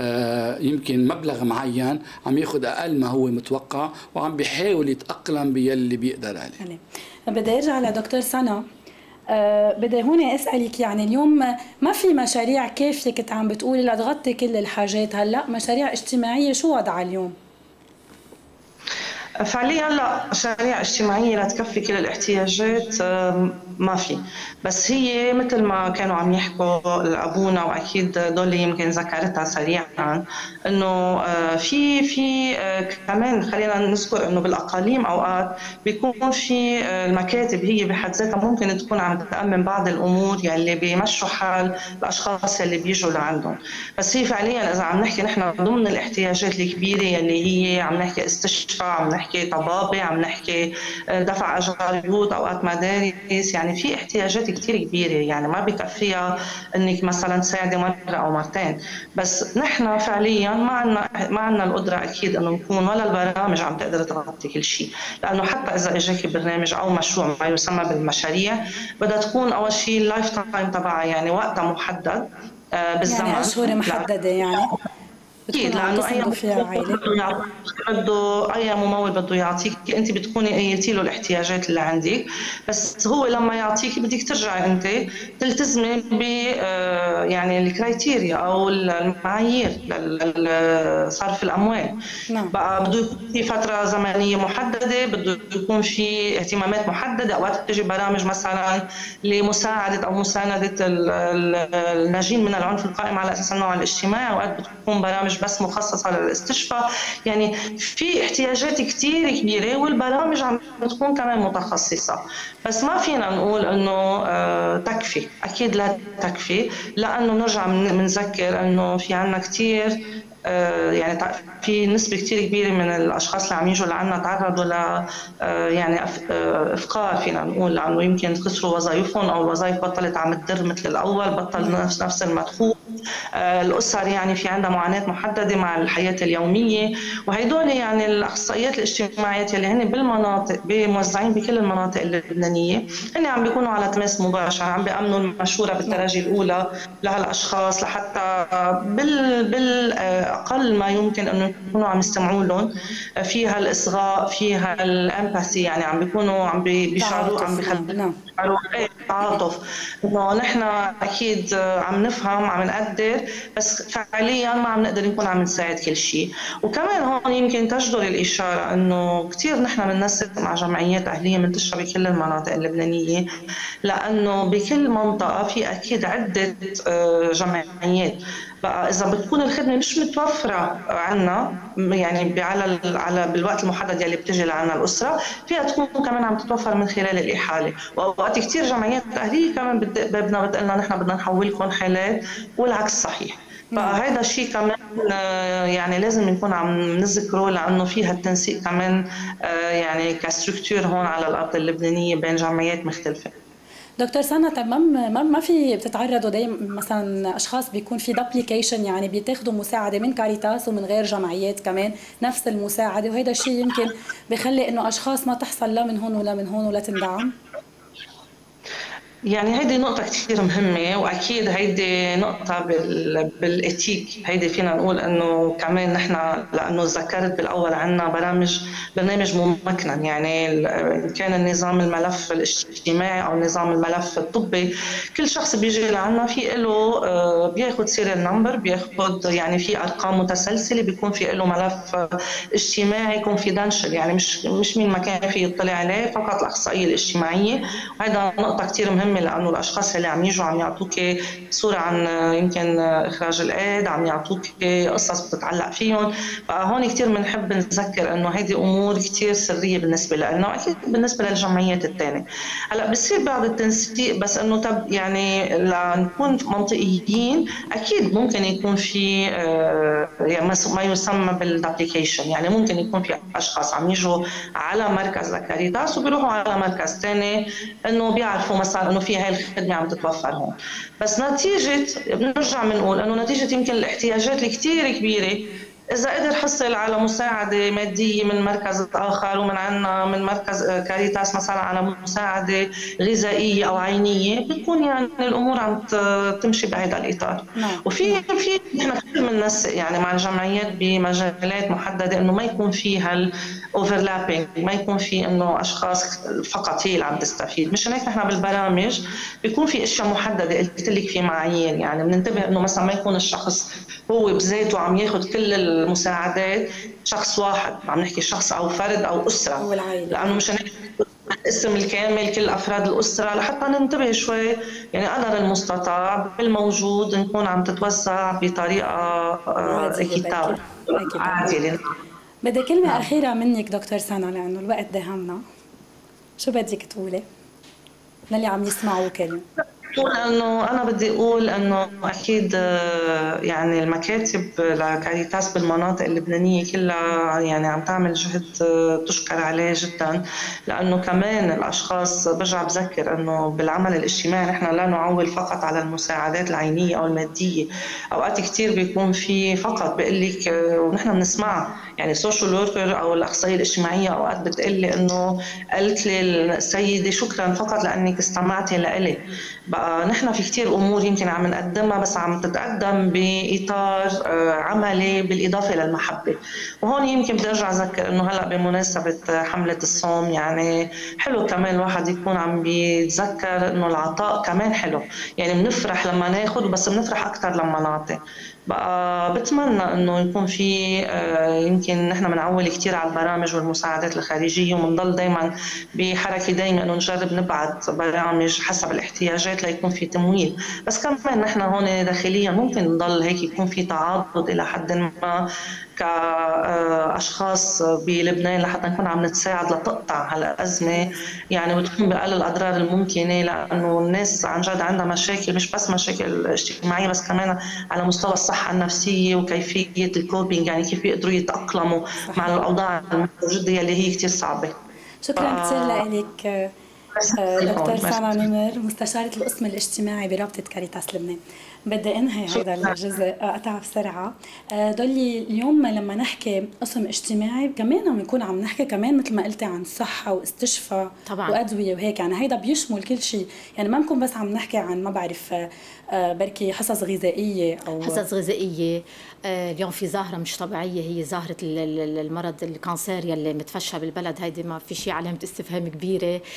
S2: يمكن مبلغ معين عم ياخذ اقل ما هو متوقع، وعم بيحاول يتاقلم باللي بيقدر عليه.
S1: بدي ارجع لدكتور سنا. أه بدي هون اسالك، يعني اليوم ما في مشاريع كافيه كنت عم بتقولي لتغطي كل الحاجات، هلا مشاريع اجتماعيه شو وضعها اليوم؟
S4: فعليا لا، مشاريع اجتماعيه لتكفي كل الاحتياجات ما في، بس هي مثل ما كانوا عم يحكوا ابونا، واكيد دول يمكن ذكرتها سريعا، انه في في كمان خلينا نذكر انه بالاقاليم اوقات بيكون في المكاتب هي بحد ذاتها ممكن تكون عم تامن بعض الامور يلي بيمشوا حال الاشخاص يلي بيجوا لعندهم. بس هي فعليا اذا عم نحكي نحن ضمن الاحتياجات الكبيره يلي هي عم نحكي استشفاء، عم نحكي طبابه، عم نحكي دفع اجار بيوت، اوقات مدارس، يعني في احتياجات كثير كبيره، يعني ما بكفيها انك مثلا تساعدي مره او مرتين. بس نحن فعليا ما عندنا ما عندنا القدره اكيد انه نكون، ولا البرامج عم تقدر تغطي كل شيء، لانه حتى اذا اجاكي برنامج او مشروع ما يسمى بالمشاريع بدها تكون اول شيء اللايف تايم تبعها، يعني وقتها محدد بالزمن،
S1: يعني اشهر محدده، يعني
S4: اكيد لانه اي بده اي ممول بده يعطيك انت بتكوني قيلتي له الاحتياجات اللي عندك، بس هو لما يعطيك بدك ترجعي انت تلتزمي ب يعني الكرايتيريا او المعايير لصرف الاموال. نعم. بقى بده يكون في فتره زمنيه محدده، بده يكون في اهتمامات محدده، اوقات تجي برامج مثلا لمساعده او مسانده الناجين من العنف القائم على اساس النوع الاجتماعي، اوقات بتكون برامج بس مخصصه للاستشفاء، يعني في احتياجات كثير كبيره والبرامج عم بتكون كمان متخصصه، بس ما فينا نقول انه تكفي، اكيد لا تكفي، لانه نرجع بنذكر انه في عنا كثير يعني في نسبة كتير كبيرة من الأشخاص اللي عم يجوا لعنا تعرضوا ل يعني إفقار فينا نقول، لأنه يمكن خسروا وظائفهم أو الوظائف بطلت عم تدر مثل الأول، بطل نفس نفس المدخول. الأسر يعني في عندها معاناة محددة مع الحياة اليومية، وهيدول يعني الأخصائيات الاجتماعيات اللي هن بالمناطق موزعين بكل المناطق اللبنانية، هن عم بيكونوا على تماس مباشر، عم بيأمنوا المشورة بالدرجة الأولى لهالأشخاص لحتى بال بال أقل ما يمكن أنه يكونوا عم يستمعوا لهم، فيها الإصغاء، فيها الأمباثي، يعني عم بيكونوا عم بيشعروا، عم بيخلوا تعاطف، إنه نحن أكيد عم نفهم، عم نقدر، بس فعليا ما عم نقدر نكون عم نساعد كل شيء. وكمان هون يمكن تجدر الإشارة إنه كثير نحن بننسق مع جمعيات أهلية منتشرة بكل المناطق اللبنانية، لأنه بكل منطقة في أكيد عدة جمعيات، بقى اذا بتكون الخدمه مش متوفره عنا يعني على على بالوقت المحدد يلي بتجي لعنا الاسره، فيها تكون كمان عم تتوفر من خلال الاحاله. واوقات كثير جمعيات اهليه كمان بابنا بتقلنا نحن بدنا نحولكم حالات والعكس صحيح. فهذا الشيء كمان يعني لازم نكون عم نذكره، لانه فيها التنسيق كمان يعني كستركتور هون على الارض اللبنانيه بين جمعيات مختلفه.
S1: دكتور سنة، طب ما ما في بتتعرضوا دايما مثلا اشخاص بيكون في دبليكيشن، يعني بيتاخذوا مساعده من كاريتاس ومن غير جمعيات كمان نفس المساعده، وهذا الشيء يمكن بخلي انه اشخاص ما تحصل لا من هون ولا من هون ولا تندعم؟
S4: يعني هيدي نقطة كثير مهمة، وأكيد هيدي نقطة بالإتيك، هيدي فينا نقول إنه كمان نحن لأنه ذكرت بالأول عنا برامج برنامج ممكن، يعني كان النظام الملف الاجتماعي أو نظام الملف الطبي، كل شخص بيجي لعنا في له بياخد سيريال نمبر، بياخد يعني في أرقام متسلسلة، بيكون في له ملف اجتماعي كونفيدنشال، يعني مش مش مين ما كان فيه يطلع عليه، فقط الأخصائية الاجتماعية. وهذا نقطة كثير مهمة لانه الاشخاص اللي عم يجوا عم يعطوك صوره عن يمكن اخراج الايد، عم يعطوك قصص بتتعلق فيهم، فهون كثير بنحب نذكر انه هيدي امور كثير سريه بالنسبه لنا، واكيد بالنسبه للجمعيات الثانيه. هلا بصير بعض التنسيق، بس انه طب يعني لنكون منطقيين اكيد ممكن يكون في يعني ما يسمى بالدبليكيشن، يعني ممكن يكون في اشخاص عم يجوا على مركز كاريتاس وبيروحوا على مركز ثاني انه بيعرفوا مثلا انه في هاي الخدمه عم تتوفر هون، بس نتيجه بنرجع بنقول انه نتيجه يمكن الاحتياجات الكثير كبيره، إذا قدر حصل على مساعدة مادية من مركز آخر ومن عنا من مركز كاريتاس مثلا على مساعدة غذائية أو عينية، بتكون يعني الأمور عم تمشي بهذا الإطار. وفي في نحن كثير بننسق يعني مع الجمعيات بمجالات محددة إنه ما يكون فيها الأوفرلابينج، ما يكون في إنه أشخاص فقط هي اللي عم تستفيد، مش هيك نحن بالبرامج بيكون في أشياء محددة، قلت لك في معايير، يعني بننتبه إنه مثلا ما يكون الشخص هو بذاته عم ياخذ كل المساعدات، شخص واحد عم نحكي شخص او فرد او اسره، لانه مش الاسم الكامل كل افراد الاسره، لحتى ننتبه شوي يعني قدر المستطاع بالموجود نكون عم تتوزع بطريقه اكيتاب عادله.
S1: بدي كلمه اخيره منك دكتور سنة لانه الوقت داهمنا، شو بدك تقولي للي عم يسمعوا كلمه؟
S4: انه انا بدي اقول انه اكيد يعني المكاتب لكاريتاس بالمناطق اللبنانيه كلها يعني عم تعمل جهد تشكر عليه جدا، لانه كمان الاشخاص برجع بذكر انه بالعمل الاجتماعي نحن لا نعول فقط على المساعدات العينيه او الماديه، اوقات كثير بيكون في فقط بقول لك ونحن بنسمعها يعني السوشيال وركر او الاخصائيه الاجتماعيه اوقات بتقول لي انه قالت لي السيده شكرا فقط لانك استمعتي لإلي. بقى نحن في كتير امور يمكن عم نقدمها بس عم تتقدم باطار عملي بالاضافه للمحبه، وهون يمكن بدي ارجع اذكر انه هلا بمناسبه حمله الصوم يعني حلو كمان الواحد يكون عم بيتذكر انه العطاء كمان حلو، يعني بنفرح لما ناخذ بس بنفرح اكثر لما نعطي. بقى بتمنى انه يكون في يمكن نحن بنعول كثير على البرامج والمساعدات الخارجيه، وبنضل دائما بحركه دائما انه نجرب نبعث برامج حسب الاحتياجات ليكون في تمويل، بس كمان نحن هون داخليا ممكن نضل هيك يكون في تعاضد الى حد ما كاشخاص بلبنان لحتى نكون عم نتساعد لتقطع هالازمه يعني وتكون باقل الاضرار الممكنه، لانه الناس عن جد عندها مشاكل مش بس مشاكل اجتماعيه بس كمان على مستوى الصحه النفسيه وكيفيه الكوبينج، يعني كيف يقدروا يتاقلموا مع الاوضاع المتواجده اللي هي كثير صعبه.
S1: شكرا ف... كثير لك دكتور سنة نمر مستشارة القسم الاجتماعي برابطة كاريتاس لبنان. بدي انهي هذا الجزء اقطع بسرعه. دولي اليوم لما نحكي قسم اجتماعي كمان عم نكون عم نحكي كمان مثل ما قلتي عن صحه واستشفاء طبعا وادويه وهيك، يعني هيدا بيشمل كل شيء، يعني ما نكون بس عم نحكي عن ما بعرف بركي حصص غذائيه او
S5: حصص غذائيه. اليوم في ظاهره مش طبيعيه هي ظاهره المرض الكانسير يلي متفشى بالبلد، هيدي ما في شيء علامه استفهام كبيره.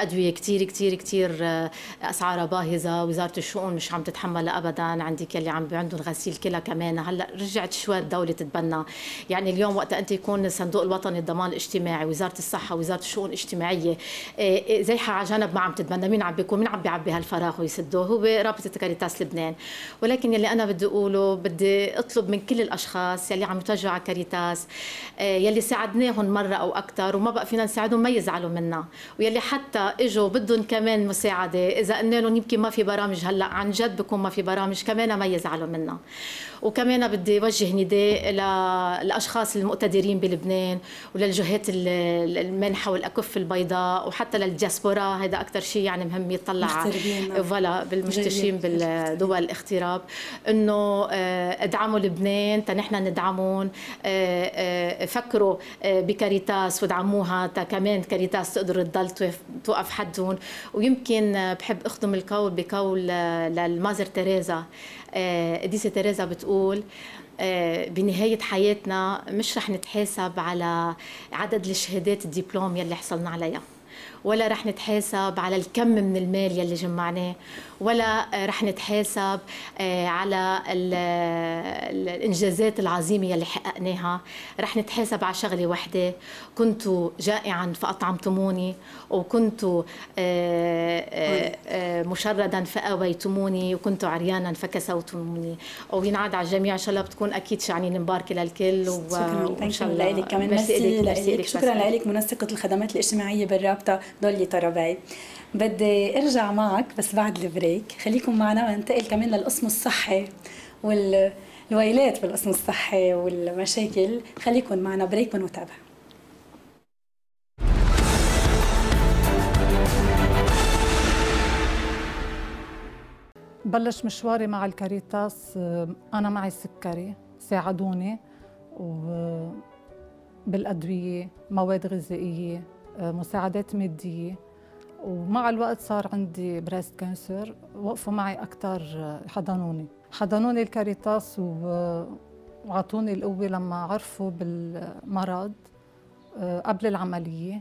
S5: الادويه كثير كثير كثير اسعارها باهظه، وزاره الشؤون مش عم تتحملها ابدا. عندك يلي عم عندهم غسيل كلى كمان، هلا رجعت شوي الدوله تتبنى. يعني اليوم وقت انت يكون الصندوق الوطني للضمان الاجتماعي، وزاره الصحه، وزاره الشؤون الاجتماعيه زيحه على جنب ما عم تتبنى، مين عم بيكون مين عم بيعبي هالفراغ ويسدوه؟ هو رابطه كاريتاس لبنان. ولكن يلي انا بدي اقوله، بدي اطلب من كل الاشخاص يلي عم يتوجهوا على كاريتاس، يلي ساعدناهم مره او اكثر وما بقى فينا نساعدهم، ما يزعلوا منا. ويلي حتى اجوا بدهم كمان مساعده، اذا قلنا لهم يمكن ما في برامج هلا، عن جد بكون ما في برامج كمان، ما يزعلوا منا. وكمان بدي اوجه نداء للاشخاص المقتدرين بلبنان وللجهات المنحه والاكف البيضاء، وحتى للدياسبورا. هذا اكثر شيء يعني مهم يطلع فوالا بالمشتركين بالدول الاغتراب، انه ادعموا لبنان تنحن ندعمهم. فكروا بكاريتاس ودعموها تا كمان كاريتاس تقدر تضل توقف حدهم. ويمكن بحب اخدم القول بقول للمازر تيريزا. قديسة تيريزا بتقول بنهاية حياتنا مش رح نتحاسب على عدد الشهادات الدبلوم يلي حصلنا عليها، ولا رح نتحاسب على الكم من المال يلي جمعناه، ولا رح نتحاسب على الإنجازات العظيمة يلي حققناها. رح نتحاسب على شغلة وحدة: كنت جائعا فأطعمتموني، وكنت مشردا فآويتموني، وكنت عريانا فكسوتموني. وينعاد على الجميع إن شاء الله. بتكون أكيد شعنين مباركة للكل.
S1: شكرا لك كمان. ميرسي لك. شكرا لك منسقة الخدمات الاجتماعية بالرابطة دولي طرابي. بدي ارجع معك بس بعد البريك. خليكم معنا وننتقل كمان للقسم الصحي والويلات بالقسم الصحي والمشاكل. خليكم معنا بريك ونتابع.
S6: بلش مشواري مع الكاريتاس. أنا معي سكري، ساعدوني بالأدوية، مواد غذائية، مساعدات مادية. ومع الوقت صار عندي بريست كانسر، وقفوا معي أكثر، حضنوني حضنوني الكاريتاس وعطوني القوة لما عرفوا بالمرض قبل العملية.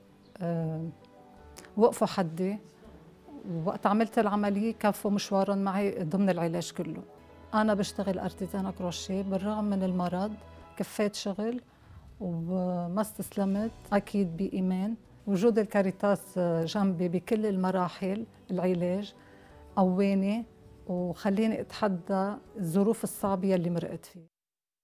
S6: وقفوا حدي، ووقت عملت العملية كفوا مشوارهم معي ضمن العلاج كله. أنا بشتغل ارتيزان كروشيه، بالرغم من المرض كفيت شغل وما استسلمت. أكيد بإيمان وجود الكاريتاس جنبي بكل المراحل العلاج قواني وخليني اتحدى الظروف الصعبة يلي مرقت فيها.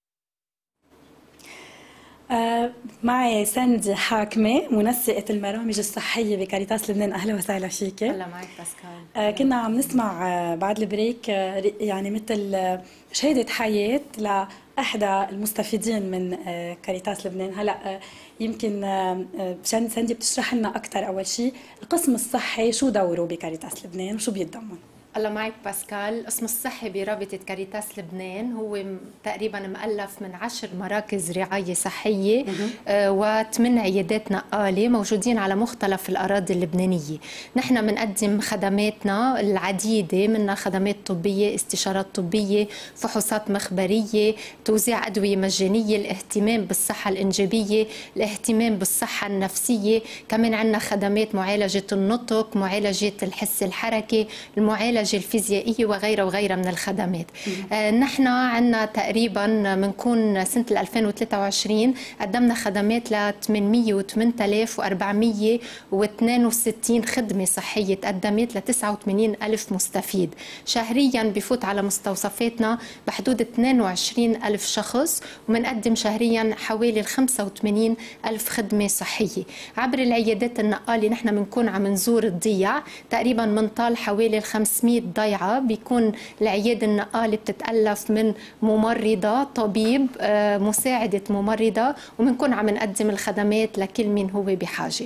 S1: آه معي ساندي حاكمة، منسقة المرامج الصحية بكاريتاس لبنان. أهلا وسهلا فيك.
S5: هلا معك باسكال.
S1: آه كنا عم نسمع آه بعد البريك آه يعني مثل آه شهادة حياة لأحدى المستفيدين من آه كاريتاس لبنان. هلا آه يمكن آه ساندي بتشرح لنا أكثر. أول شيء القسم الصحي شو دوره بكاريتاس لبنان وشو بيتضمن؟
S7: الله معك باسكال. القسم الصحي برابطة كاريتاس لبنان هو تقريبا مؤلف من عشر مراكز رعاية صحية آه وثمان عيادات نقالة موجودين على مختلف الأراضي اللبنانية. نحن بنقدم خدماتنا العديدة، منها خدمات طبية، استشارات طبية، فحوصات مخبرية، توزيع أدوية مجانية، الاهتمام بالصحة الإنجابية، الاهتمام بالصحة النفسية. كمان عندنا خدمات معالجة النطق، معالجة الحس الحركي، المعالجة الفيزيائية وغيرها وغيرها من الخدمات. آه نحن عندنا تقريبا منكون سنة ألفين وثلاثة وعشرين قدمنا خدمات ل ثمانمئة وثمانية آلاف وأربعمئة واثنين وستين خدمة صحية تقدمت ل تسعة وثمانين ألف مستفيد. شهريا بفوت على مستوصفاتنا بحدود اثنين وعشرين ألف شخص، ومنقدم شهريا حوالي خمسة وثمانين ألف خدمة صحية. عبر العيادات النقالة نحن بنكون عم نزور الضياع، تقريبا منطال حوالي خمسمئة ضيعة. بيكون العيادة النقالة بتتألف من ممرضة، طبيب، مساعدة ممرضة، وبنكون عم نقدم الخدمات لكل من هو بحاجة.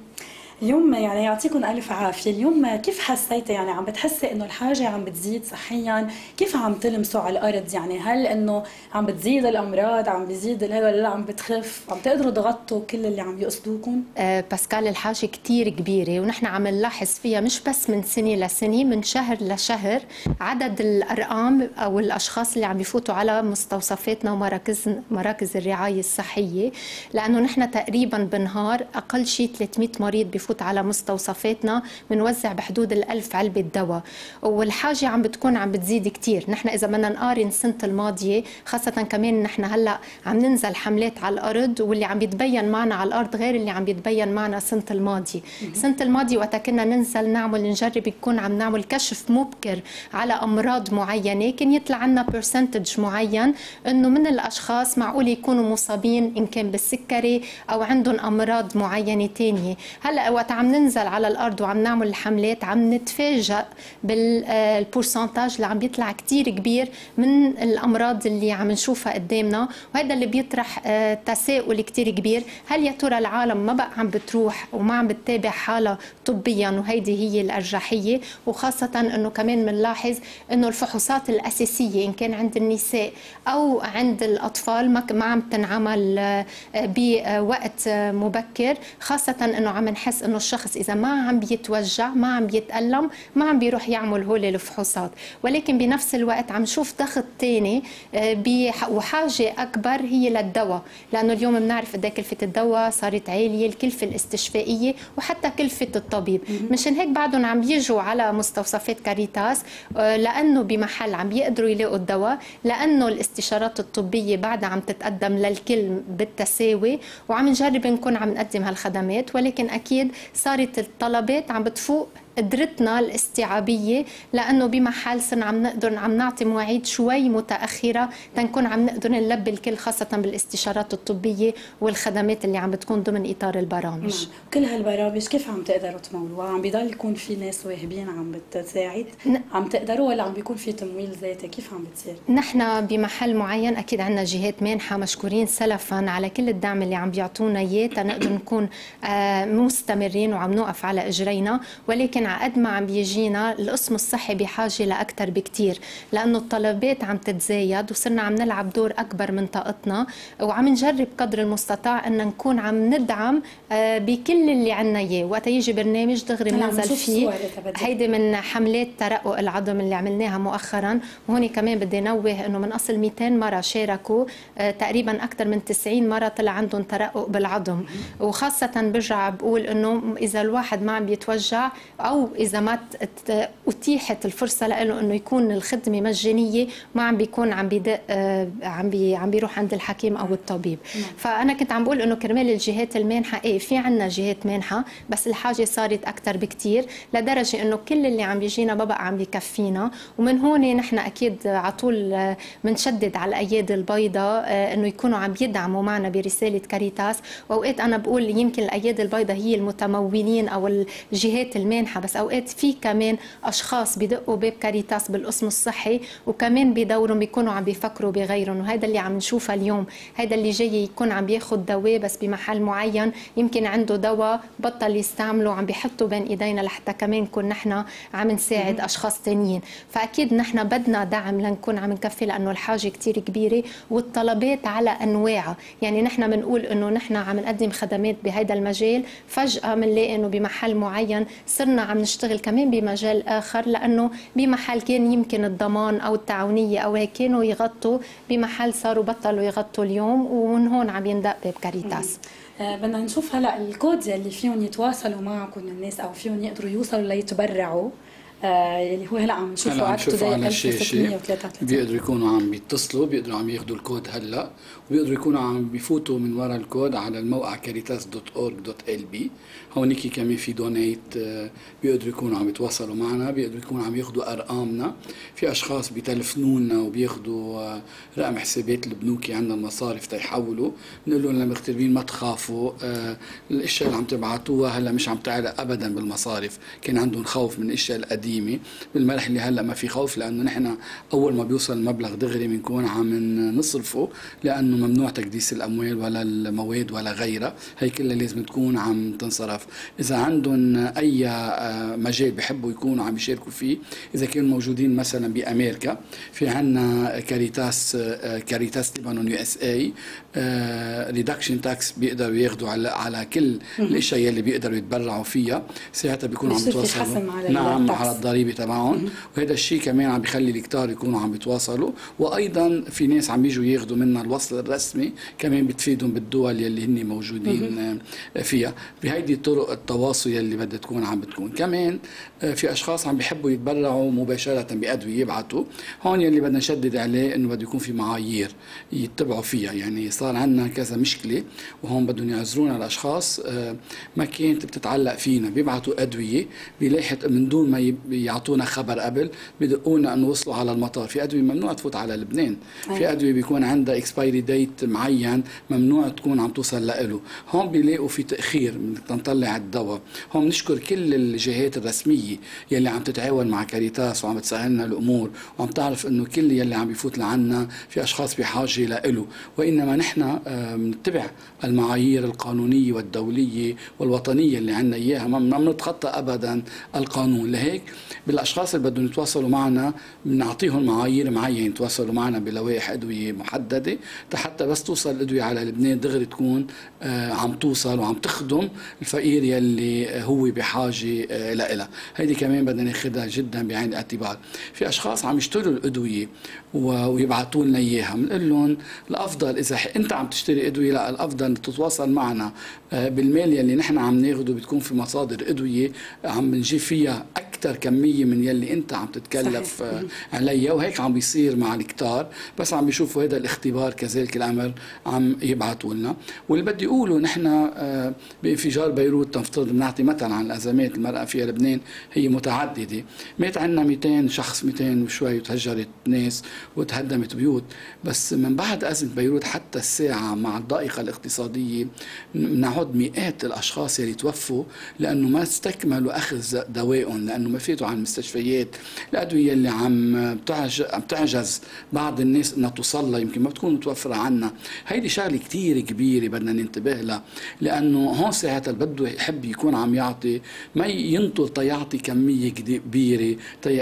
S1: اليوم يعني يعطيكم ألف عافية. اليوم كيف حسيتي؟ يعني عم بتحسي إنه الحاجة عم بتزيد صحيا؟ كيف عم تلمسوا على الأرض؟ يعني هل إنه عم بتزيد الأمراض، عم بيزيد الهذا، ولا عم بتخف؟ عم تقدروا تغطوا كل اللي عم يقصدوكم؟
S7: آه باسكال، الحاجة كتير كبيرة، ونحن عم نلاحظ فيها مش بس من سنة لسنة، من شهر لشهر عدد الأرقام أو الأشخاص اللي عم يفوتوا على مستوصفاتنا ومراكز مراكز الرعاية الصحية. لأنه نحن تقريبا بنهار أقل شيء ثلاثمئة مريض بفوت بفوت على مستوصفاتنا بنوزع بحدود الألف علبة دواء، والحاجة عم بتكون عم بتزيد كتير. نحن إذا بدنا نقارن السنة الماضية، خاصة كمان نحن هلأ عم ننزل حملات على الأرض، واللي عم بيتبين معنا على الأرض غير اللي عم بيتبين معنا السنة الماضية. السنة الماضية وقت كنا ننزل نعمل نجرب يكون عم نعمل كشف مبكر على أمراض معينة، كان يطلع عنا برسنتج معين إنه من الأشخاص معقول يكونوا مصابين إن كان بالسكري أو عندهم أمراض معينة تانية. هلأ وقت عم ننزل على الأرض وعم نعمل الحملات عم نتفاجأ بالبورسنتاج اللي عم بيطلع كتير كبير من الأمراض اللي عم نشوفها قدامنا، وهذا اللي بيطرح تساؤل كتير كبير. هل يا ترى العالم ما بقى عم بتروح وما عم بتتابع حالها طبيا، وهيدي هي الأرجحية؟ وخاصة أنه كمان بنلاحظ أنه الفحوصات الأساسية إن كان عند النساء أو عند الأطفال ما عم تنعمل بوقت مبكر، خاصة أنه عم نحس أنه الشخص إذا ما عم بيتوجع ما عم بيتألم ما عم بيروح يعمل هول الفحوصات. ولكن بنفس الوقت عم نشوف ضغط تاني وحاجة أكبر هي للدواء، لأنه اليوم بنعرف قد ايه كلفة الدواء صارت عالية، الكلفة الاستشفائية وحتى كلفة الطبيب. مشان هيك بعدهم عم بيجوا على مستوصفات كاريتاس، لأنه بمحل عم بيقدروا يلاقوا الدواء، لأنه الاستشارات الطبية بعدها عم تتقدم للكل بالتساوي، وعم نجرب نكون عم نقدم هالخدمات. ولكن أكيد صارت الطلبات عم بتفوق قدرتنا الاستيعابية، لأنه بمحل صرنا عم نقدر عم نعطي مواعيد شوي متأخرة تنكون عم نقدر نلبي الكل، خاصة بالاستشارات الطبية والخدمات اللي عم بتكون ضمن إطار البرامج.
S1: نعم. كل هالبرامج كيف عم تقدروا تمولوها؟ عم بيضل يكون في ناس واهبين عم بتساعد؟ ن... عم تقدروا ولا عم بيكون في تمويل ذاتي؟ كيف عم بتصير؟
S7: نحن بمحل معين أكيد عندنا جهات مانحة مشكورين سلفا على كل الدعم اللي عم بيعطونا إياه تنقدر نكون مستمرين وعم نوقف على إجرينا. ولكن عقد ما عم بيجينا القسم الصحي بحاجة لأكثر بكتير، لأنه الطلبات عم تتزايد وصرنا عم نلعب دور أكبر من طاقتنا، وعم نجرب قدر المستطاع أن نكون عم ندعم بكل اللي عنا إياه. وقت يجي برنامج دغري بننزل فيه. هيدي من حملات ترقق العظم اللي عملناها مؤخرا، وهون كمان بدي نوه أنه من أصل مئتين مرة شاركوا، تقريبا أكثر من تسعين مرة طلع عندهم ترقق بالعظم. وخاصة برجع بقول أنه إذا الواحد ما عم بيتوجع أو إذا ما أتيحت الفرصة له إنه يكون الخدمة مجانية، ما عم بيكون عم بيدق عم بي عم بيروح عند الحكيم أو الطبيب. فأنا كنت عم بقول إنه كرمال الجهات المانحة، إيه في عنا جهات مانحة، بس الحاجة صارت أكثر بكتير لدرجة إنه كل اللي عم بيجينا ما بقى عم بيكفينا. ومن هون نحن أكيد على طول بنشدد على الأيادي البيضاء إنه يكونوا عم يدعموا معنا برسالة كاريتاس. وأوقات أنا بقول يمكن الأيادي البيضاء هي المتمولين أو الجهات المانحة، بس اوقات في كمان اشخاص بدقوا باب كاريتاس بالقسم الصحي وكمان بدورهم بيكونوا عم بيفكروا بغيرهم. وهذا اللي عم نشوفه اليوم، هذا اللي جاي يكون عم بياخذ دواء بس بمحل معين، يمكن عنده دواء بطل يستعمله عم بيحطه بين ايدينا لحتى كمان نكون نحن عم نساعد اشخاص ثانيين. فاكيد نحن بدنا دعم لنكون عم نكفي، لانه الحاجه كثير كبيره والطلبات على انواعها. يعني نحن بنقول انه نحن عم نقدم خدمات بهذا المجال، فجاه بنلاقي انه بمحل معين صرنا عم نشتغل كمان بمجال آخر، لأنه بمحل كان يمكن الضمان أو التعاونية أو هيك كانوا يغطوا، بمحل صاروا بطلوا يغطوا اليوم، ومن هون عم يندق باب كاريتاس.
S1: آه بدنا نشوف هلا الكود اللي فيهم يتواصلوا معكم الناس أو فيهم يقدروا يوصلوا ليتبرعوا، آه اللي هو هلا عم نشوفه
S2: عم نشوفه على الشاشة. بيقدروا يكونوا عم بيتصلوا، بيقدروا عم ياخذوا الكود هلا، وبيقدروا يكونوا عم بيفوتوا من وراء الكود على الموقع كاريتاس دوت أورغ دوت إل بي. هونيك كمان في دونيت، بيقدروا يكونوا عم يتواصلوا معنا، بيقدروا يكونوا عم ياخذوا ارقامنا. في اشخاص بيتلفنونا وبياخذوا رقم حسابات البنوكي عندنا المصارف تيحولوا، بنقول لهم للمغتربين ما تخافوا، الاشياء اللي عم تبعتوها هلا مش عم تعلق ابدا بالمصارف، كان عندهم خوف من الاشياء القديمه، بالمرحله هلا ما في خوف، لانه نحن اول ما بيوصل المبلغ دغري بنكون عم نصرفه، لانه ممنوع تكديس الاموال ولا المواد ولا غيرها، هي كلها لازم تكون عم تنصرف. إذا عندهم أي مجال بيحبوا يكونوا عم يشاركوا فيه، إذا كانوا موجودين مثلا بأمريكا، في عنا كاريتاس كاريتاس لبنان يو اس اي ريدكشن تاكس، بيقدروا ياخذوا على على كل الاشياء اللي بيقدروا يتبرعوا فيها، ساعتها بيكونوا عم يتواصلوا نعم على الضريبي تبعهم، وهذا الشيء كمان عم بيخلي الكتار يكونوا عم بيتواصلوا، وايضا في ناس عم بيجوا ياخذوا منا الوصل الرسمي كمان بتفيدهم بالدول يلي هن موجودين فيها. بهيدي طرق التواصل يلي بدها تكون عم بتكون. كمان في اشخاص عم بيحبوا يتبرعوا مباشره بادويه يبعثوا، هون يلي بدنا نشدد عليه انه بده يكون في معايير يتبعوا فيها. يعني صار عندنا كذا مشكله وهون بدهم يعذرونا الاشخاص ما كانت بتتعلق فينا، بيبعثوا ادويه بيلاحق من دون ما يعطونا خبر قبل، بدقونا انه وصلوا على المطار. في ادويه ممنوع تفوت على لبنان، في ادويه بيكون عندها اكسبايري ديت معين ممنوع تكون عم توصل له. هون بيلاقوا في تاخير من تنطلع الدواء. هون بنشكر كل الجهات الرسميه يلي عم تتعاون مع كاريتاس وعم تسهلنا الامور وعم تعرف انه كل يلي عم بيفوت لعنا في اشخاص بحاجه له، وانما نحن بنتبع المعايير القانونيه والدوليه والوطنيه اللي عندنا اياها، ما بنتخطى ابدا القانون. لهيك بالاشخاص اللي بدهم يتواصلوا معنا بنعطيهم معايير معينه يتواصلوا معنا بلوائح ادويه محدده، حتى بس توصل الادويه على لبنان دغري تكون عم توصل وعم تخدم الفقير يلي هو بحاجه لها. هيدي كمان بدنا ناخذها جدا بعين الاعتبار. في اشخاص عم يشتروا الادويه ويبعثوا لنا اياها، بنقول لهم الافضل اذا انت عم تشتري ادويه لا الافضل تتواصل معنا بالمال يلي نحن عم ناخده، بتكون في مصادر ادويه عم بنجيب فيها اكثر كميه من يلي انت عم تتكلف عليها، وهيك عم بيصير مع الكتار، بس عم بيشوفوا هذا الاختبار كذلك الامر عم يبعثوا لنا. واللي بدي اقوله نحن بانفجار بيروت تنفترض بنعطي مثلا عن الازمات المرأة فيها لبنان هي متعدده، مات عندنا مئتين شخص مئتين وشوي وتهجرت ناس وتهدمت بيوت، بس من بعد ازمه بيروت حتى الساعه مع الضائقه الاقتصاديه بنعد مئات الاشخاص يلي توفوا لانه ما استكملوا اخذ دوائهم، لانه ما فاتوا على المستشفيات. الادويه اللي عم عم تعجز بعض الناس انها توصل لها يمكن ما بتكون متوفره عنا. هيدي شغله كثير كبيره بدنا ننتبه لها، لانه هون ساعتها بده يحب يكون عم يعطي ما ينطر تيعطي كميه كبيره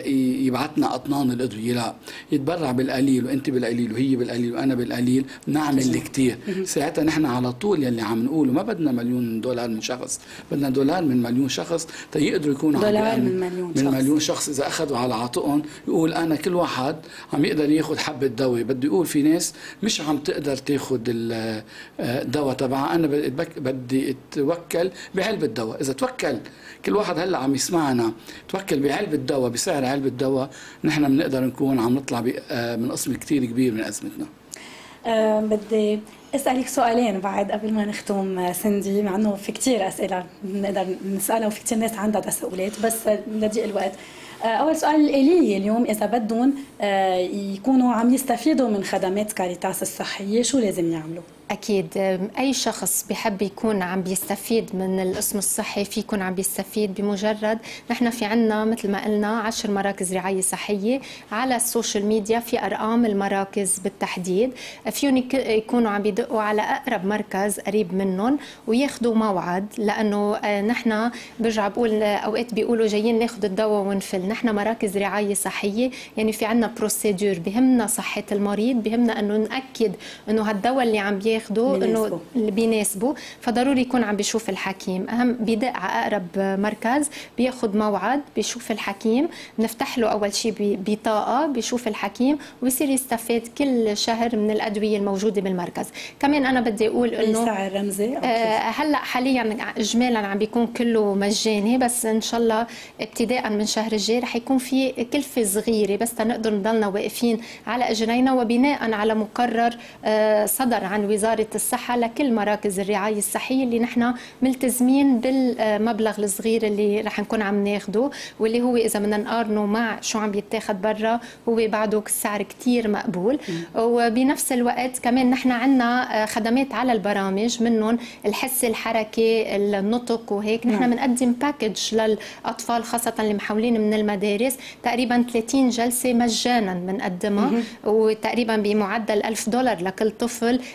S2: يبعثنا اطنان الادويه، لا يتبرع بالقليل وانت بالقليل وهي بالقليل وانا بالقليل، نعمل كثير. ساعتها نحن على طول يلي عم نقوله ما بدنا مليون دولار من شخص، بدنا دولار من مليون شخص تيقدروا يكونوا
S1: دولار من مليون
S2: من
S1: شخص.
S2: مليون شخص اذا اخذوا على عاتقهم يقول انا كل واحد عم يقدر ياخذ حبه دواء. بدي يقول في ناس مش عم تقدر تاخذ الدواء تبعها، انا بدي اتوكل بعلبه الدواء. اذا توكل كل واحد هلا عم يسمعنا توكل بعلبه الدواء بسعر علبه الدواء، نحن بنقدر نكون عم نطلع من قسم كثير كبير من ازمتنا.
S1: أه بدي اسالك سؤالين بعد قبل ما نختم سندي، مع انه في كثير اسئله بنقدر نسالها وفي كثير ناس عندها تساؤلات بس لضيق الوقت. اول سؤال الاليه اليوم، اذا بدهم يكونوا عم يستفيدوا من خدمات كاريتاس الصحيه شو لازم يعملوا؟
S7: أكيد أي شخص بحب يكون عم بيستفيد من القسم الصحي في يكون عم بيستفيد بمجرد نحن في عنا مثل ما قلنا عشر مراكز رعاية صحية على السوشيال ميديا، في أرقام المراكز بالتحديد، فيهم يكونوا عم بيدقوا على أقرب مركز قريب منهم وياخدوا موعد، لأنه نحن برجع بقول أوقات بيقولوا جايين ناخد الدواء ونفل. نحن مراكز رعاية صحية يعني في عنا بروسيدور، بهمنا صحة المريض، بهمنا أنه نأكد أنه هالدواء اللي عم بياخده انه اللي بيناسبه، فضروري يكون عم بيشوف الحكيم. اهم بيدق على اقرب مركز بياخذ موعد بيشوف الحكيم، بنفتح له اول شيء بطاقه بيشوف الحكيم وبصير يستفيد كل شهر من الادويه الموجوده بالمركز. كمان انا بدي اقول انه
S1: سعر رمزي
S7: آه هلا حاليا اجمالا عم بيكون كله مجاني، بس ان شاء الله ابتداء من شهر الجاي رح يكون في كلفه صغيره بس تنقدر نضلنا واقفين على اجرينا، وبناء على مقرر آه صدر عن وزاره الصحة لكل مراكز الرعاية الصحية اللي نحن ملتزمين بالمبلغ الصغير اللي رح نكون عم ناخده، واللي هو إذا بدنا نقارنه مع شو عم يتاخد برا هو بعده سعر كتير مقبول. وبنفس الوقت كمان نحن عنا خدمات على البرامج، منهم الحس الحركي، النطق وهيك. نحن بنقدم باكج للأطفال خاصة اللي محولين من المدارس، تقريبا ثلاثين جلسة مجانا بنقدمها، وتقريبا بمعدل ألف دولار لكل طفل، بي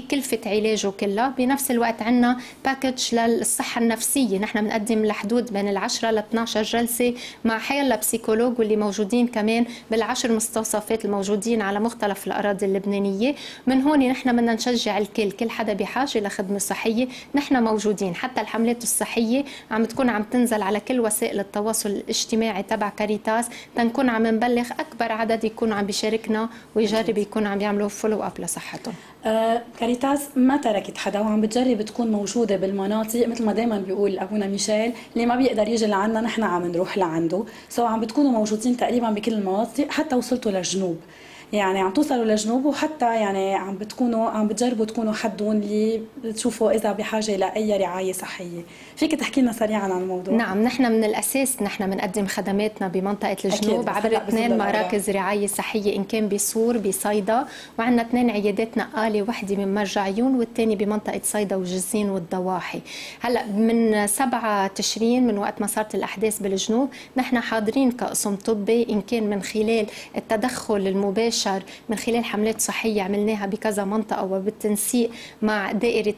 S7: كلفة علاجه كلها. بنفس الوقت عندنا باكج للصحة النفسية، نحن بنقدم لحدود بين العشرة ل اثني عشر جلسة مع حيلا بسيكولوج، واللي موجودين كمان بالعشر مستوصفات الموجودين على مختلف الأراضي اللبنانية. من هون نحن بدنا نشجع الكل، كل حدا بحاجة لخدمة صحية نحن موجودين. حتى الحملات الصحية عم تكون عم تنزل على كل وسائل التواصل الاجتماعي تبع كاريتاس، تنكون عم نبلغ أكبر عدد يكون عم بيشاركنا ويجرب يكون عم يعملوا فولو أب لصحتهم.
S1: آه، كاريتاس ما تركت حدا وعم بتجرب تكون موجودة بالمناطق، مثل ما دايما بيقول أبونا ميشيل اللي ما بيقدر يجي لعنا نحن عم نروح لعنده. سو عم بتكونوا موجودين تقريبا بكل المناطق، حتى وصلتوا للجنوب، يعني عم توصلوا للجنوب، وحتى يعني عم بتكونوا عم بتجربوا تكونوا حدون اللي بتشوفوا اذا بحاجه لاي رعايه صحيه. فيك تحكي لنا سريعا عن الموضوع؟
S7: نعم، نحن من الاساس نحن بنقدم خدماتنا بمنطقه الجنوب عبر اثنين مراكز رعايه صحيه، ان كان بسور بصيدا، وعندنا اثنين عيادات نقاله، وحده من مرجع عيون والثاني بمنطقه صيدا وجزين والضواحي. هلا من سبعة تشرين من وقت ما صارت الاحداث بالجنوب نحن حاضرين كقسم طبي، ان كان من خلال التدخل المباشر من خلال حملات صحية عملناها بكذا منطقة وبالتنسيق مع دائرة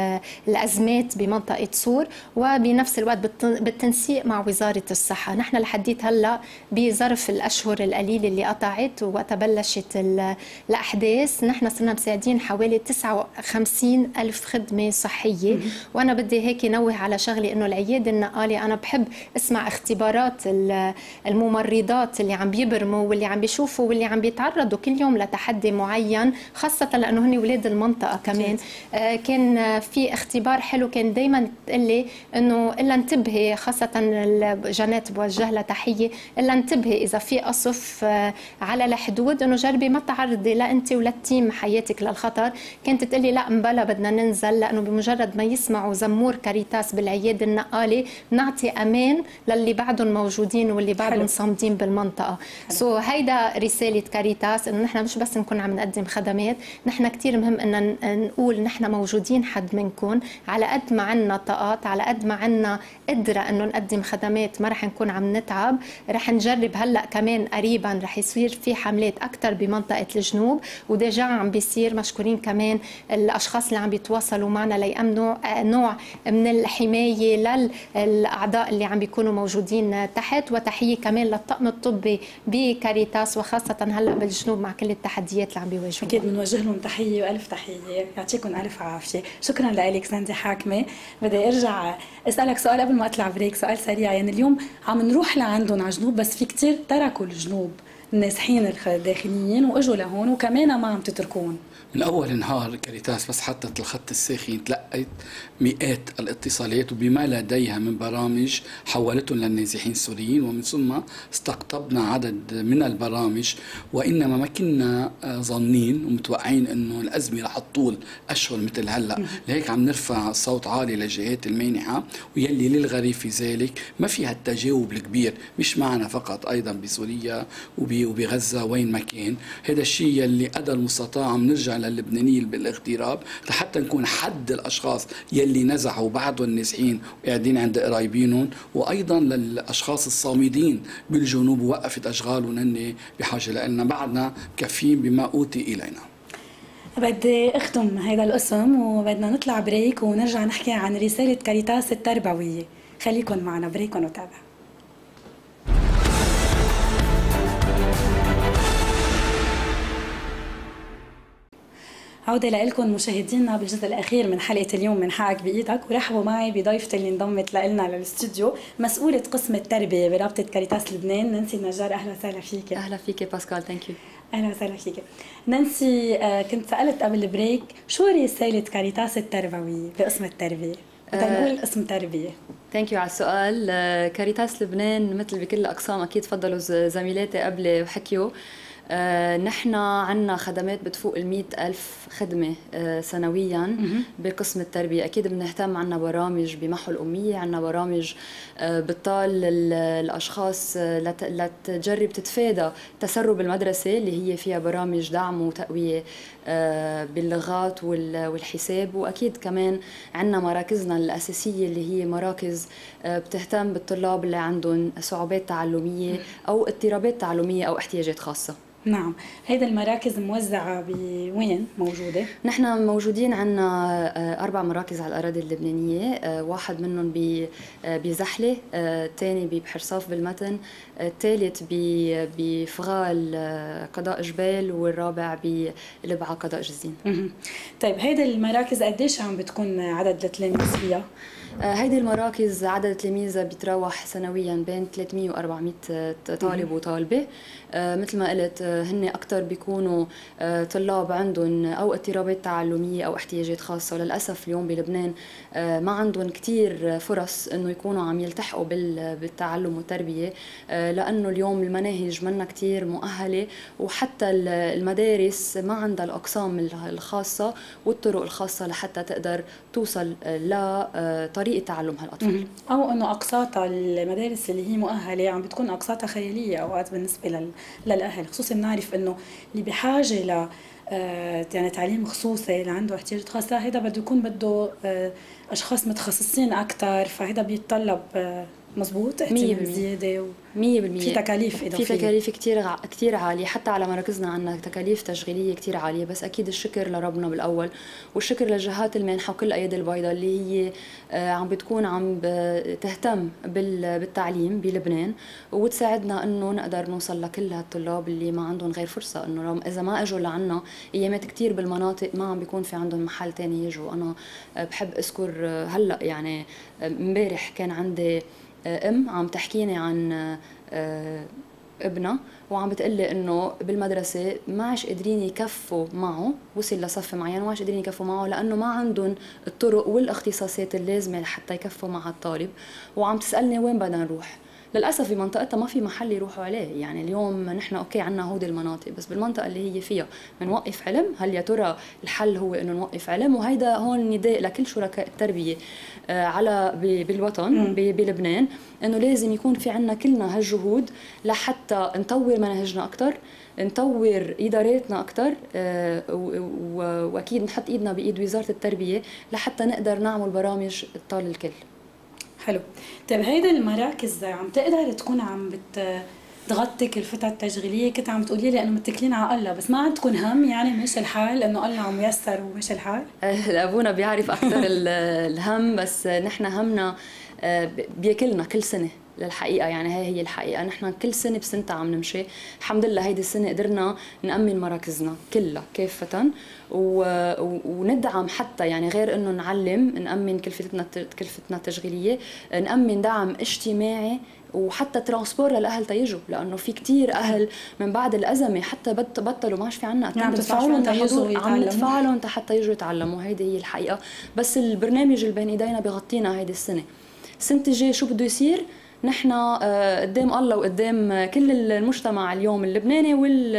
S7: الأزمات بمنطقة صور، وبنفس الوقت بالتنسيق مع وزارة الصحة. نحن لحديت هلأ بظرف الأشهر القليلة اللي قطعت وقت بلشت الأحداث نحن صرنا مساعدين حوالي تسعة وخمسين ألف خدمة صحية. وأنا بدي هيك نوه على شغلي إنه العيادة النقالة أنا بحب اسمع اختبارات الممرضات اللي عم بيبرموا واللي عم بيشوفوا واللي عم بيتعرضوا كل يوم لتحدي معين، خاصة لأنه هن ولاد المنطقة كمان. آه كان في اختبار حلو، كان دايما تقلي إنه إلا انتبهي، خاصة الجنات بوجه لها تحية، إلا انتبهي إذا في قصف آه على الحدود إنه جربي ما تعرضي لا أنت ولا التيم حياتك للخطر. كانت تقلي لا مبلا بدنا ننزل، لأنه بمجرد ما يسمعوا زمور كاريتاس بالعيادة النقالة نعطي أمان للي بعدهم موجودين واللي بعدهم صامدين بالمنطقة. سو so, هيدا رسالة كاريتاس، انه نحن مش بس نكون عم نقدم خدمات، نحن كثير مهم ان نقول نحن موجودين حد منكم، على قد ما عندنا طاقات، على قد ما عندنا قدره انه نقدم خدمات ما رح نكون عم نتعب. رح نجرب هلا كمان قريبا رح يصير في حملات اكثر بمنطقه الجنوب، وديجا عم بيصير. مشكورين كمان الاشخاص اللي عم بيتواصلوا معنا ليأمنوا نوع من الحمايه للاعضاء اللي عم بيكونوا موجودين تحت. وتحيه كمان للطاقم الطبي بكاريتاس، وخاصه هلا بالجنوب مع كل التحديات اللي عم بيواجهوها.
S1: اكيد بنوجه لهم تحيه والف تحيه، يعطيكم الف عافيه. شكرا لك ساندي حاكمه. بدي ارجع اسالك سؤال قبل ما اطلع بريك، سؤال سريع. يعني اليوم عم نروح لعندهم على الجنوب، بس في كثير تركوا الجنوب النازحين الداخليين واجوا لهون وكمان ما عم تتركون.
S2: من أول نهار كاريتاس بس حطت الخط الساخن تلقت مئات الاتصالات وبما لديها من برامج حولتهم للنازحين السوريين، ومن ثم استقطبنا عدد من البرامج، وإنما ما كنا ظنين ومتوقعين أنه الأزمة رح تطول أشهر مثل هلأ. لهيك عم نرفع صوت عالي للجهات المانحة، ويلي للغريب في ذلك ما فيها التجاوب الكبير، مش معنا فقط، أيضا بسوريا وبغزة وين ما كان. هذا الشيء يلي قدر المستطاع عم نرجع للبنانيين بالاغتراب لحتى نكون حد الاشخاص يلي نزحوا بعضهم نازحين وقاعدين عند قرايبينهم، وايضا للاشخاص الصامدين بالجنوب ووقفت اشغالهم هن بحاجه لنا، بعدنا كفين بما اوتي الينا.
S1: بدي اختم هذا القسم وبدنا نطلع بريك ونرجع نحكي عن رساله كاريتاس التربويه. خليكن معنا، بريك ونتابع. عودة لكم مشاهدينا بالجزء الأخير من حلقة اليوم من حقك بإيدك، ورحبوا معي بضيفتي اللي انضمت لنا للاستوديو، مسؤولة قسم التربية برابطة كاريتاس لبنان، نانسي النجار. أهلا وسهلا فيك.
S8: أهلا فيك باسكال، ثانك يو.
S1: أهلا وسهلا فيك نانسي. كنت سألت قبل البريك شو رسالة كاريتاس التربوية بقسم التربية؟ بدنا نقول قسم تربية.
S8: ثانك يو على السؤال. كاريتاس لبنان مثل بكل الأقسام أكيد تفضلوا زميلاتي قبل وحكيوا، آه، نحن عنا خدمات بتفوق المئة ألف خدمة آه، سنويا بقسم التربية. أكيد بنهتم، عنا برامج بمحو الأمية، عنا برامج آه، بتطال الأشخاص آه، لت لتجرب تتفادى تسرب المدرسة اللي هي فيها برامج دعم وتقوية آه، باللغات والحساب. وأكيد كمان عنا مراكزنا الأساسية اللي هي مراكز آه، بتهتم بالطلاب اللي عندهم صعوبات تعلمية أو اضطرابات تعلمية أو احتياجات خاصة.
S1: نعم. هيدا المراكز موزعة بوين موجودة؟
S8: نحن موجودين عنا أربع مراكز على الأراضي اللبنانية، واحد منهم بزحلة، الثاني بحرصاف بالمتن، الثالث بفغال قضاء جبال، والرابع بلبعة قضاء جزين.
S1: طيب هيدا المراكز قديش عم بتكون عدد التلاميذ فيها؟
S8: هيدي المراكز عدد تلاميذها بيتراوح سنويا بين ثلاثمية وأربعمية طالب وطالبة. مثل ما قلت هن أكثر بيكونوا طلاب عندهم أو اضطرابات تعلمية أو احتياجات خاصة، وللأسف اليوم بلبنان ما عندهم كتير فرص إنه يكونوا عم يلتحقوا بالتعلم والتربية، لأنه اليوم المناهج منا كتير مؤهلة، وحتى المدارس ما عندها الأقسام الخاصة والطرق الخاصة لحتى تقدر توصل لطريقة تعلم هالأطفال.
S1: أو إنه أقساطها المدارس اللي هي مؤهلة عم بتكون أقساطها خيالية أوقات بالنسبة لل للأهل، خصوصا بنعرف إنه اللي بحاجة ل يعني تعليم خصوصي اللي عنده احتياجات خاصة هيدا بده يكون بده أشخاص متخصصين أكتر، فهيدا بيتطلب مزبوط اهتمام زيادة
S8: مية بالمية.
S1: في تكاليف إضافية،
S8: في تكاليف كتير كتير عالية، حتى على مراكزنا عنا تكاليف تشغيلية كتير عالية. بس أكيد الشكر لربنا بالأول، والشكر للجهات المانحة وكل أيدي البيضاء اللي هي عم بتكون عم تهتم بالتعليم بلبنان، وتساعدنا إنه نقدر نوصل لكل هالطلاب اللي ما عندهم غير فرصة، إنه إذا ما أجوا لعنا أيامات كتير بالمناطق ما عم بيكون في عندهم محل تاني يجوا. أنا بحب أذكر هلأ يعني امبارح كان عندي ام عم تحكيني عن ابنها وعم بتقلي انه بالمدرسه ما عادش قادرين يكفوا معه، وصل لصف معين وما عادش قادرين يكفوا معه لانه ما عندهم الطرق والاختصاصات اللازمه لحتى يكفوا مع الطالب. وعم تسالني وين بدنا نروح. للاسف بمنطقتها ما في محل يروحوا عليه. يعني اليوم نحن اوكي عندنا هودي المناطق، بس بالمنطقه اللي هي فيها بنوقف علم. هل يا ترى الحل هو انه نوقف علم؟ وهيدا هون نداء لكل شركاء التربيه على بالوطن بلبنان، انه لازم يكون في عندنا كلنا هالجهود لحتى نطور مناهجنا اكثر، نطور اداراتنا اكثر، واكيد نحط ايدنا بايد وزاره التربيه لحتى نقدر نعمل برامج تطال الكل.
S1: حلو. طيب هيدا المراكز عم تقدر تكون عم بتغطي كلفتها التشغيليه؟ كنت عم تقولي لي انه متكلين على الله، بس ما عندكم هم يعني ماشي الحال انه الله عم ييسر وماشي الحال؟
S8: ابونا بيعرف اكثر الهم، بس نحن همنا بياكلنا كل سنه للحقيقه. يعني هاي هي الحقيقه، نحن كل سنه بسنتها عم نمشي. الحمد لله هيدي السنه قدرنا نأمن مراكزنا كلها كافه وندعم حتى، يعني غير انه نعلم نأمن كلفتنا كلفتنا التشغيليه، نأمن دعم اجتماعي وحتى ترانسبور للاهل تيجوا، لانه في كتير اهل من بعد الازمه حتى بطلوا ما عادش في عنا
S1: عم تدفعوا لهم تيجوا
S8: عم ندفع لهم حتى يجوا يتعلموا. هيدي هي الحقيقه. بس البرنامج اللي بين ايدينا بيغطينا هيدي السنه. السنه الجايه شو بده يصير؟ نحن قدام الله وقدام كل المجتمع اليوم اللبناني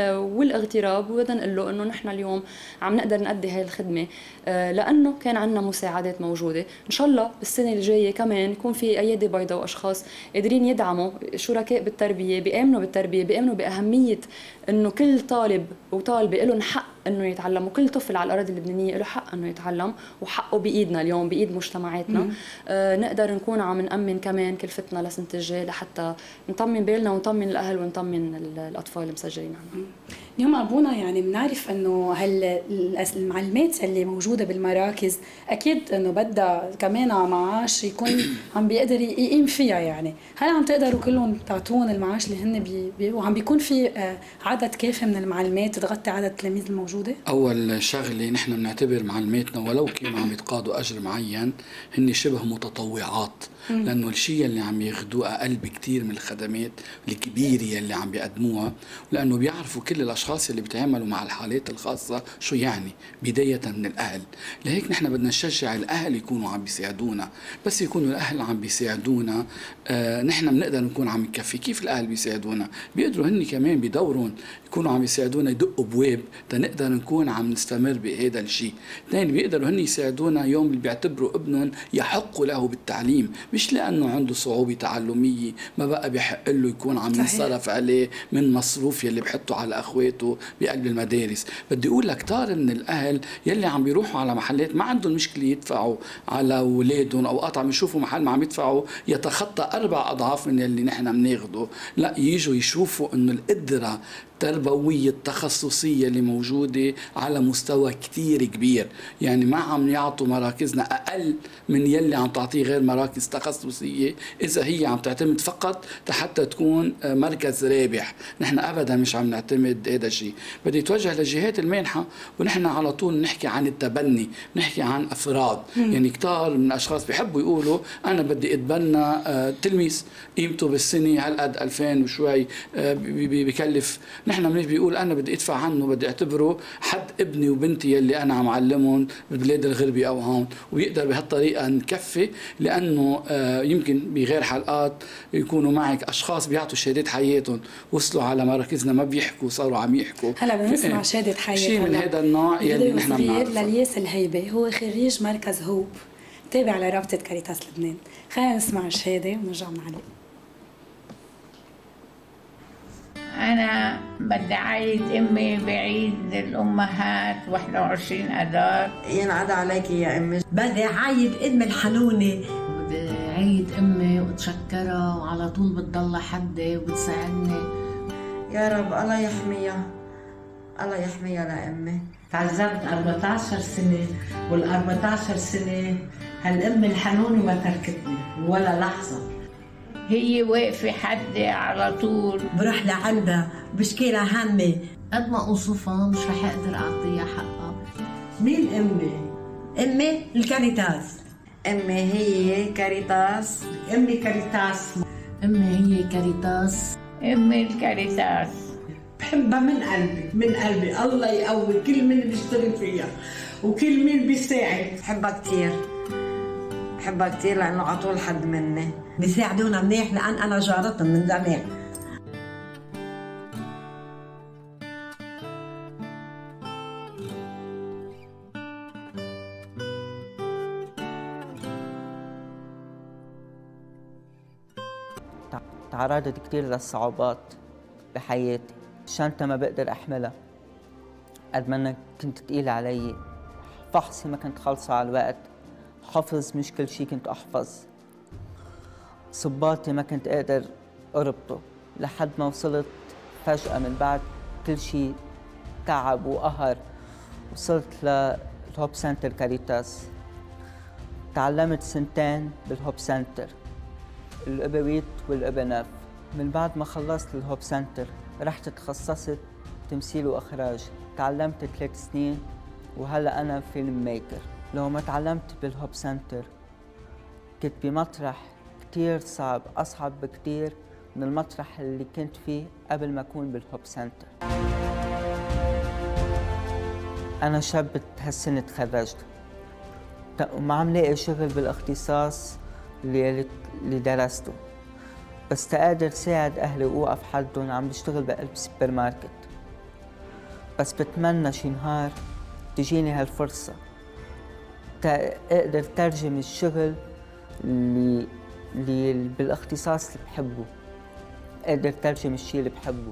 S8: والاغتراب، وبدنا نقول له انه نحن اليوم عم نقدر نأدي هاي الخدمه لانه كان عندنا مساعدات موجوده. ان شاء الله بالسنه الجايه كمان يكون في ايادي بيضاء واشخاص قادرين يدعموا شركاء بالتربيه، بيامنوا بالتربيه، بيامنوا باهميه انه كل طالب وطالبه لهم حق انه يتعلموا. كل طفل على الاراضي اللبنانيه له حق انه يتعلم، وحقه بايدنا اليوم بايد مجتمعاتنا. آه نقدر نكون عم نأمن كمان كلفتنا لسنه الجاي لحتى نطمن بالنا ونطمن الاهل ونطمن الاطفال المسجلين عنا.
S1: اليوم ابونا يعني بنعرف انه هالمعلومات اللي موجوده بالمراكز اكيد انه بدها كمان معاش يكون عم بيقدر يقيم فيها. يعني هل عم تقدروا كلهم تعطون المعاش اللي هن بي بي وعم بيكون في عدد كافي من المعلمات تغطي عدد التلاميذ الموجوده؟
S2: اول شغله نحن بنعتبر معلماتنا ولو كانوا عم يتقاضوا اجر معين هن شبه متطوعات، لانه الشيء اللي عم ياخذوه اقل بكثير من الخدمات الكبيره اللي عم بيقدموها، لانه بيعرفوا كل الاشخاص اللي بيتعاملوا مع الحالات الخاصه شو يعني، بدايه من الاهل. لهيك نحن بدنا نشجع الاهل يكونوا عم بيساعدونا. بس يكونوا الاهل عم بيساعدونا آه نحن بنقدر نكون عم نكفي. كيف الاهل بيساعدونا؟ بيقدروا هن كمان بدورهم يكونوا عم يساعدونا، يدقوا بواب تنقدر نكون عم نستمر بهذا الشيء. اثنين بيقدروا هن يساعدونا يوم اللي بيعتبروا ابنهم يحق له بالتعليم، مش لانه عنده صعوبه تعلميه ما بقى بيحق له يكون عم ينصرف عليه من مصروف يلي بحطه على اخواته بقلب المدارس. بدي اقول لك كتار من الاهل يلي عم بيروحوا على محلات ما عندهم مشكله يدفعوا على اولادهم، اوقات عم يشوفوا محل ما عم يدفعوا يتخطى اربع اضعاف من اللي نحن بناخده، لا يجوا يشوفوا انه القدره التربوية التخصصية اللي موجودة على مستوى كتير كبير. يعني ما عم يعطوا مراكزنا أقل من يلي عم تعطيه غير مراكز تخصصية إذا هي عم تعتمد فقط حتى تكون مركز رابح. نحن أبدا مش عم نعتمد هذا الشيء. بدي توجه لجهات المانحة، ونحن على طول نحكي عن التبني، نحكي عن أفراد. مم. يعني كتار من الأشخاص بيحبوا يقولوا أنا بدي أتبنى آه تلميذ قيمته بالسنة هالقد ألفين وشوي آه بيكلف. نحن منيش بيقول أنا بدي أدفع عنه، بدي أعتبره حد ابني وبنتي يلي أنا عم علمهم بالبلاد الغربي أو هون، وبيقدر بهالطريقة نكفي. لأنه آه يمكن بغير حلقات يكونوا معك أشخاص بيعطوا شهادات حياتهم، وصلوا على مراكزنا ما بيحكوا، صاروا عم يحكوا.
S1: هلا بنسمع شهادة حياة
S2: شيء من هذا النوع يلي نحن بنعرفه.
S1: للياس الهيبة هو خريج مركز هوب تابع لرابطة كاريتاس لبنان. خلينا نسمع الشهادة ونرجع نعلق.
S9: أنا بدي أعيد أمي بعيد الأمهات واحد وعشرين أذار.
S10: ينعاد عليكي يا أمي. بدي أعيد أمي الحنونة.
S11: بدي أعيد أمي وأتشكرها وعلى طول بتضل حدي وبتساعدني.
S10: يا رب الله يحميها، الله يحميها لأمي.
S11: تعذبت أربعة عشر سنة، وال أربعة عشر سنة هالأم الحنونة ما تركتني ولا لحظة.
S9: هي واقفة حدي على طول.
S10: بروح لعندها بشكي لها همي.
S11: قد ما أوصفها مش رح أقدر أعطيها حقها.
S10: مين أمي؟ أمي الكاريتاس. أمي هي كاريتاس. أمي كاريتاس.
S11: أمي هي كاريتاس.
S9: أمي الكاريتاس.
S10: بحبها من قلبي، من قلبي. الله يقوي كل من بيشتغل فيها وكل من بيساعد. بحبها كتير، بحبها كتير لأنه عطول حد مني. بيساعدونا منيح لأن أنا جارتهم من زمان.
S12: تعرضت كتير للصعوبات بحياتي. الشنطة ما بقدر أحملها قد ما أنا كنت تقيلة علي. فحصي ما كنت خلصه على الوقت. حفظ مش كل شي كنت أحفظ. صباطي ما كنت أقدر أربطه لحد ما وصلت فجأة من بعد كل شي تعب وقهر وصلت للهوب سنتر كاريتاس. تعلمت سنتين بالهوب سنتر، الأبويت والأبنف. من بعد ما خلصت الهوب سنتر رحت تخصصت تمثيل وإخراج. تعلمت ثلاث سنين وهلأ أنا فيلم ميكر. لو ما تعلمت بالهوب سنتر كنت بمطرح كتير صعب، أصعب بكتير من المطرح اللي كنت فيه قبل ما أكون بالهوب سنتر. أنا شاب هالسنة تخرجت وما عم لاقي شغل بالاختصاص اللي اللي درسته، بس تقدر ساعد أهلي وأوقف حدهم. عم بشتغل بقلب سوبر ماركت، بس بتمنى شي نهار تجيني هالفرصة أقدر ترجم الشغل اللي, اللي بالاختصاص اللي بحبه، أقدر ترجم الشيء اللي بحبه.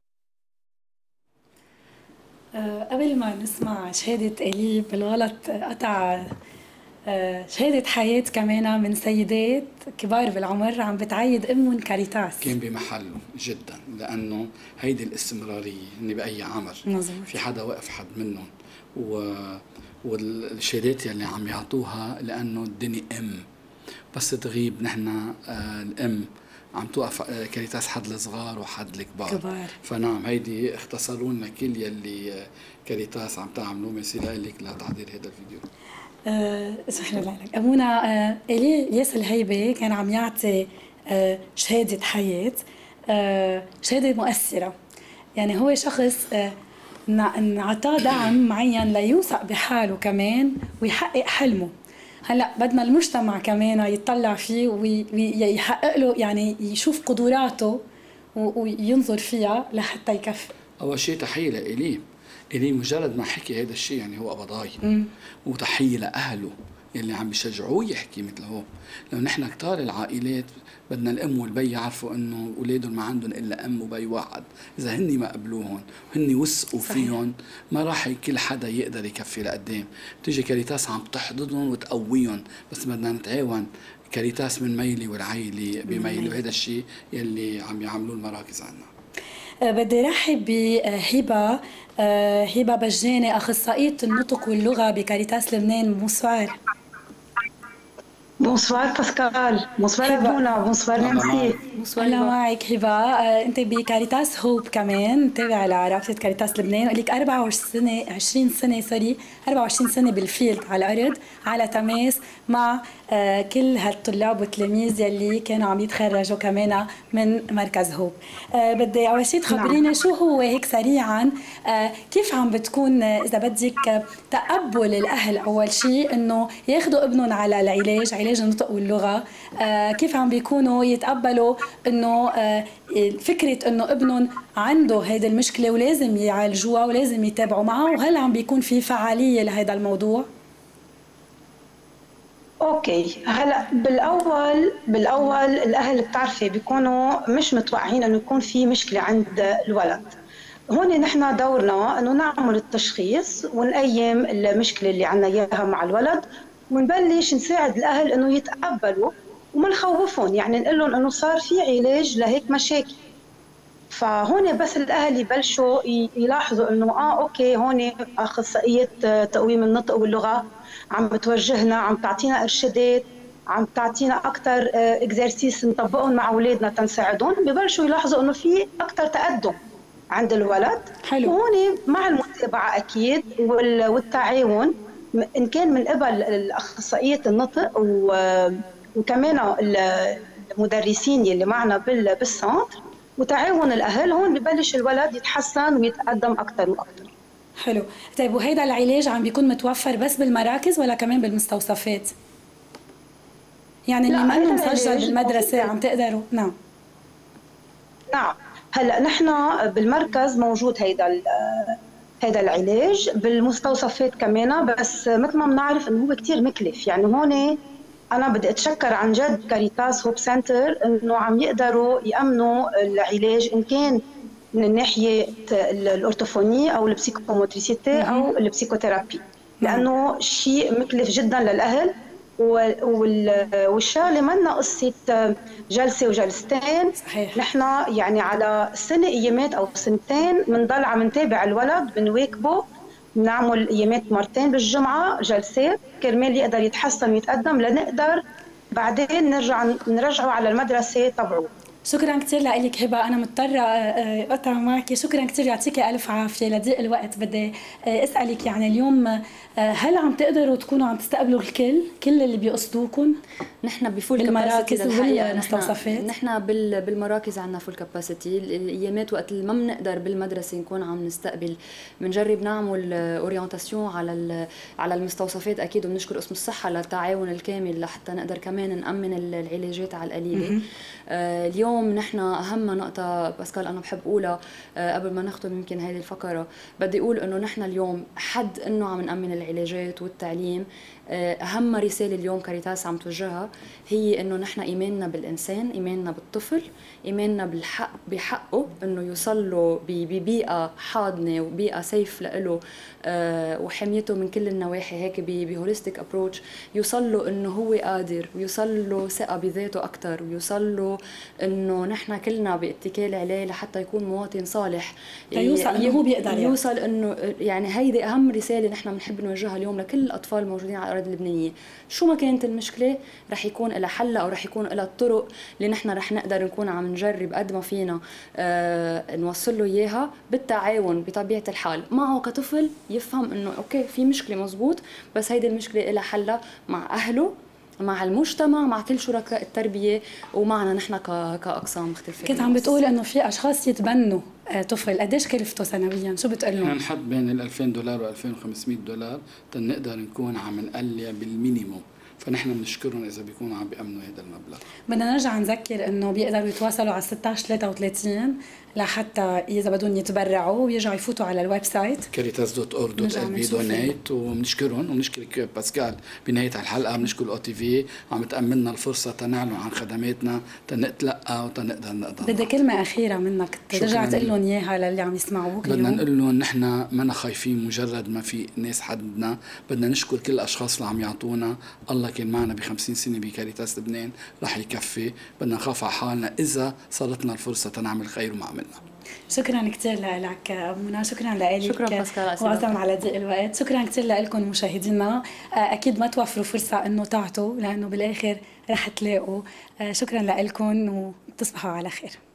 S1: أه قبل ما نسمع شهادة إلي بالغلط قطع أه شهادة حياة كمان من سيدات كبار بالعمر عم بتعيد أمهم كاريتاس.
S2: كان بمحله جدا، لأنه هيدي الاستمرارية إني بأي عمر
S1: مزبوط. في
S2: حدا واقف حد منهم، و والشهادات اللي عم يعطوها لأنه الدنيا أم بس تغيب. نحن آه الأم عم توقف كاريتاس حد الصغار وحد الكبار.
S1: كبار.
S2: فنعم هيدي اختصروا لنا كل يلي كاريتاس عم تعملوه. ميرسي لك لتحضير هذا الفيديو.
S1: أه شكرا لك أمونا. أه إلياس الهيبة كان عم يعطي أه شهادة حياة، أه شهادة مؤثرة. يعني هو شخص أه انعطاه دعم معين ليوثق بحاله كمان ويحقق حلمه. هلا بدنا المجتمع كمان يتطلع فيه ويحقق له، يعني يشوف قدراته وينظر فيها لحتى يكفي.
S2: اول شيء تحيه لإلي. إلي مجرد ما حكي هذا الشيء يعني هو قبضاي، وتحيه لاهله يلي عم بيشجعوه يحكي مثل هو. لو نحن كتار العائلات بدنا الام والبي يعرفوا انه اولادهم ما عندهم الا ام وبي واحد، اذا هن ما قبلوهم وهن وثقوا فيهم ما راح كل حدا يقدر يكفي لقدام. بتيجي كاريتاس عم تحضنهم وتقويهم، بس بدنا نتعاون. كاريتاس من ميلي والعائله بميلي، وهذا الشيء يلي عم يعملوه المراكز عنا.
S1: بدي رحب بهبه هبه بجاني، اخصائيه النطق واللغه بكاريتاس لبنان. بونسوار.
S13: بونسوار باسكال. بونسوار ابونا. بونسوار نانسي.
S1: اهلا معك هبه. انت بكاريتاس هوب كمان، تابعه لرابطه كاريتاس لبنان، ولك أربعة وعشرين سنه عشرين سنه سوري أربعة وعشرين سنه بالفيلد على الارض، على تماس مع كل هالطلاب والتلاميذ يلي كانوا عم يتخرجوا كمان من مركز هوب. بدي اول شيء تخبرينا شو هو هيك سريعا، كيف عم بتكون اذا بدك تقبل الاهل اول شيء انه ياخذوا ابنهم على العلاج، علاج النطق واللغه، كيف عم بيكونوا يتقبلوا انه فكره انه ابنهم عنده هيدي المشكله ولازم يعالجوها ولازم يتابعوا معها، وهل عم بيكون في فعاليه لهذا الموضوع؟
S13: اوكي، هلا بالاول بالاول الاهل بتعرفي بيكونوا مش متوقعين انه يكون في مشكله عند الولد. هون نحن دورنا انه نعمل التشخيص ونقيم المشكله اللي عندنا اياها مع الولد، ونبلش نساعد الاهل انه يتقبلوا وما نخوفهم، يعني نقول لهم انه صار في علاج لهيك مشاكل. فهون بس الاهل يبلشوا يلاحظوا انه اه اوكي هون اخصائيه تقويم النطق واللغه عم بتوجهنا، عم تعطينا ارشادات، عم تعطينا اكثر اكزرسيس نطبقهم مع اولادنا تنساعدهم، ببلشوا يلاحظوا انه في اكثر تقدم عند الولد. حلو. وهون مع المتابعه اكيد والتعاون ان كان من قبل الاخصائيه النطق وكمان المدرسين اللي معنا بالسنتر وتعاون الاهل، هون ببلش الولد يتحسن ويتقدم اكثر واكثر.
S1: حلو. طيب وهيدا العلاج عم بيكون متوفر بس بالمراكز ولا كمان بالمستوصفات؟ يعني اللي ما انه مسجل بالمدرسه عم تقدروا؟ نعم.
S13: نعم، هلا نحن بالمركز موجود هيدا هيدا العلاج، بالمستوصفات كمان، بس مثل ما بنعرف انه هو كثير مكلف. يعني هون انا بدي اتشكر عن جد كاريتاس هوب سنتر انه عم يقدروا يامنوا العلاج ان كان من الناحيه الارتوفونيه او البسيكوموتريسيتي او البسيكوثيرابي، لانه شيء مكلف جدا للاهل. والشغله منا قصه جلسه وجلستين، صحيح. نحن يعني على سنه ايامات او سنتين بنضل عم نتابع الولد، بنواكبه، بنعمل ايامات مرتين بالجمعه جلسات كرمال يقدر يتحسن ويتقدم، لنقدر بعدين نرجع نرجعه على المدرسه تبعه.
S1: شكرا كثير لك هبه، انا مضطره اقطع معك. شكرا كثير، يعطيك الف عافيه. لضيق الوقت بدي اسالك يعني اليوم هل عم تقدروا تكونوا عم تستقبلوا الكل كل اللي بيقصدوكم؟
S8: نحن بفول
S1: بالمراكز والمستوصفات.
S8: نحن بالمراكز عندنا فول كاباسيتي. الايامات وقت اللي ما بنقدر بالمدرسه نكون عم نستقبل، بنجرب نعمل اورينتاسيون على على المستوصفات اكيد، وبنشكر قسم الصحه للتعاون الكامل لحتى نقدر كمان نامن العلاجات على القليله. آه اليوم نحن اهم نقطه باسكال انا بحب اقولها آه قبل ما نختم يمكن هذه الفقره، بدي اقول انه نحن اليوم حد انه عم نامن العلاجات والتعليم، أهم رسالة اليوم كاريتاس عم توجهها هي إنه نحن إيماننا بالإنسان، إيماننا بالطفل، إيماننا بالحق بحقه إنه يوصل له ببيئة حاضنة وبيئة سيف لإله، أه وحميته من كل النواحي هيك بهوليستيك أبروتش، يوصل له إنه هو قادر، ويوصل له ثقة بذاته أكثر، ويوصل له إنه نحن كلنا باتكال عليه لحتى يكون مواطن صالح،
S1: يوصل إنه هو بيقدر
S8: يوصل إنه يعني هيدي أهم رسالة نحن بنحب نوجهها اليوم لكل الأطفال الموجودين على الأراضي اللبنانية. شو ما كانت المشكلة رح يكون لها حل أو رح يكون لها الطرق اللي نحن رح نقدر نكون عم نجرب قد ما فينا آه نوصل له إياها بالتعاون بطبيعة الحال معه كطفل، يفهم إنه أوكي في مشكلة مزبوط، بس هيدي المشكلة لها حلها مع أهله، مع المجتمع، مع كل شركاء التربية، ومعنا نحن كأقسام مختلفة.
S1: كنت عم بتقول إنه في أشخاص يتبنوا طفل، قديش كلفته سنويا؟ شو بتقول لهم؟
S2: نحط بين ال ألفين دولار و ألفين وخمسمية دولار تنقدر نكون عم نقلع بالمينيموم، فنحن بنشكرهم اذا بيكونوا عم بيامنوا هذا المبلغ.
S1: بدنا نرجع نذكر انه بيقدروا يتواصلوا على ستة عشر ثلاثة وثلاثين لحتى اذا بدهم يتبرعوا ويرجعوا يفوتوا على الويب سايت
S2: كاريتاس دوت أورg دوت إل بي دونيت. وبنشكرهم وبنشكرك باسكال بنهايه الحلقه، بنشكر الاو تي في عم تامننا الفرصه تنعلن عن خدماتنا تنتلقى وتنقدر نقدر.
S1: بدي كلمه اخيره منك ترجع تقول لهم اياها للي عم يسمعوك اليوم.
S2: بدنا نقول لهم نحن ما خايفين مجرد ما في ناس حدنا، بدنا نشكر كل الاشخاص اللي عم يعطونا. الله كان معنا ب خمسين سنة بكاريتاس لبنان، رح يكفي. بدنا نخاف على حالنا اذا صارتنا الفرصه تنعمل خير وما عملنا.
S1: شكرا كثير لك منى، شكرا لك
S8: شكرا باسكال
S1: وعظم على ضيق الوقت. شكرا كثير لكم مشاهدينا، اكيد ما توفروا فرصه انه تعطوا لانه بالاخر رح تلاقوا. شكرا لكم وتصبحوا على خير.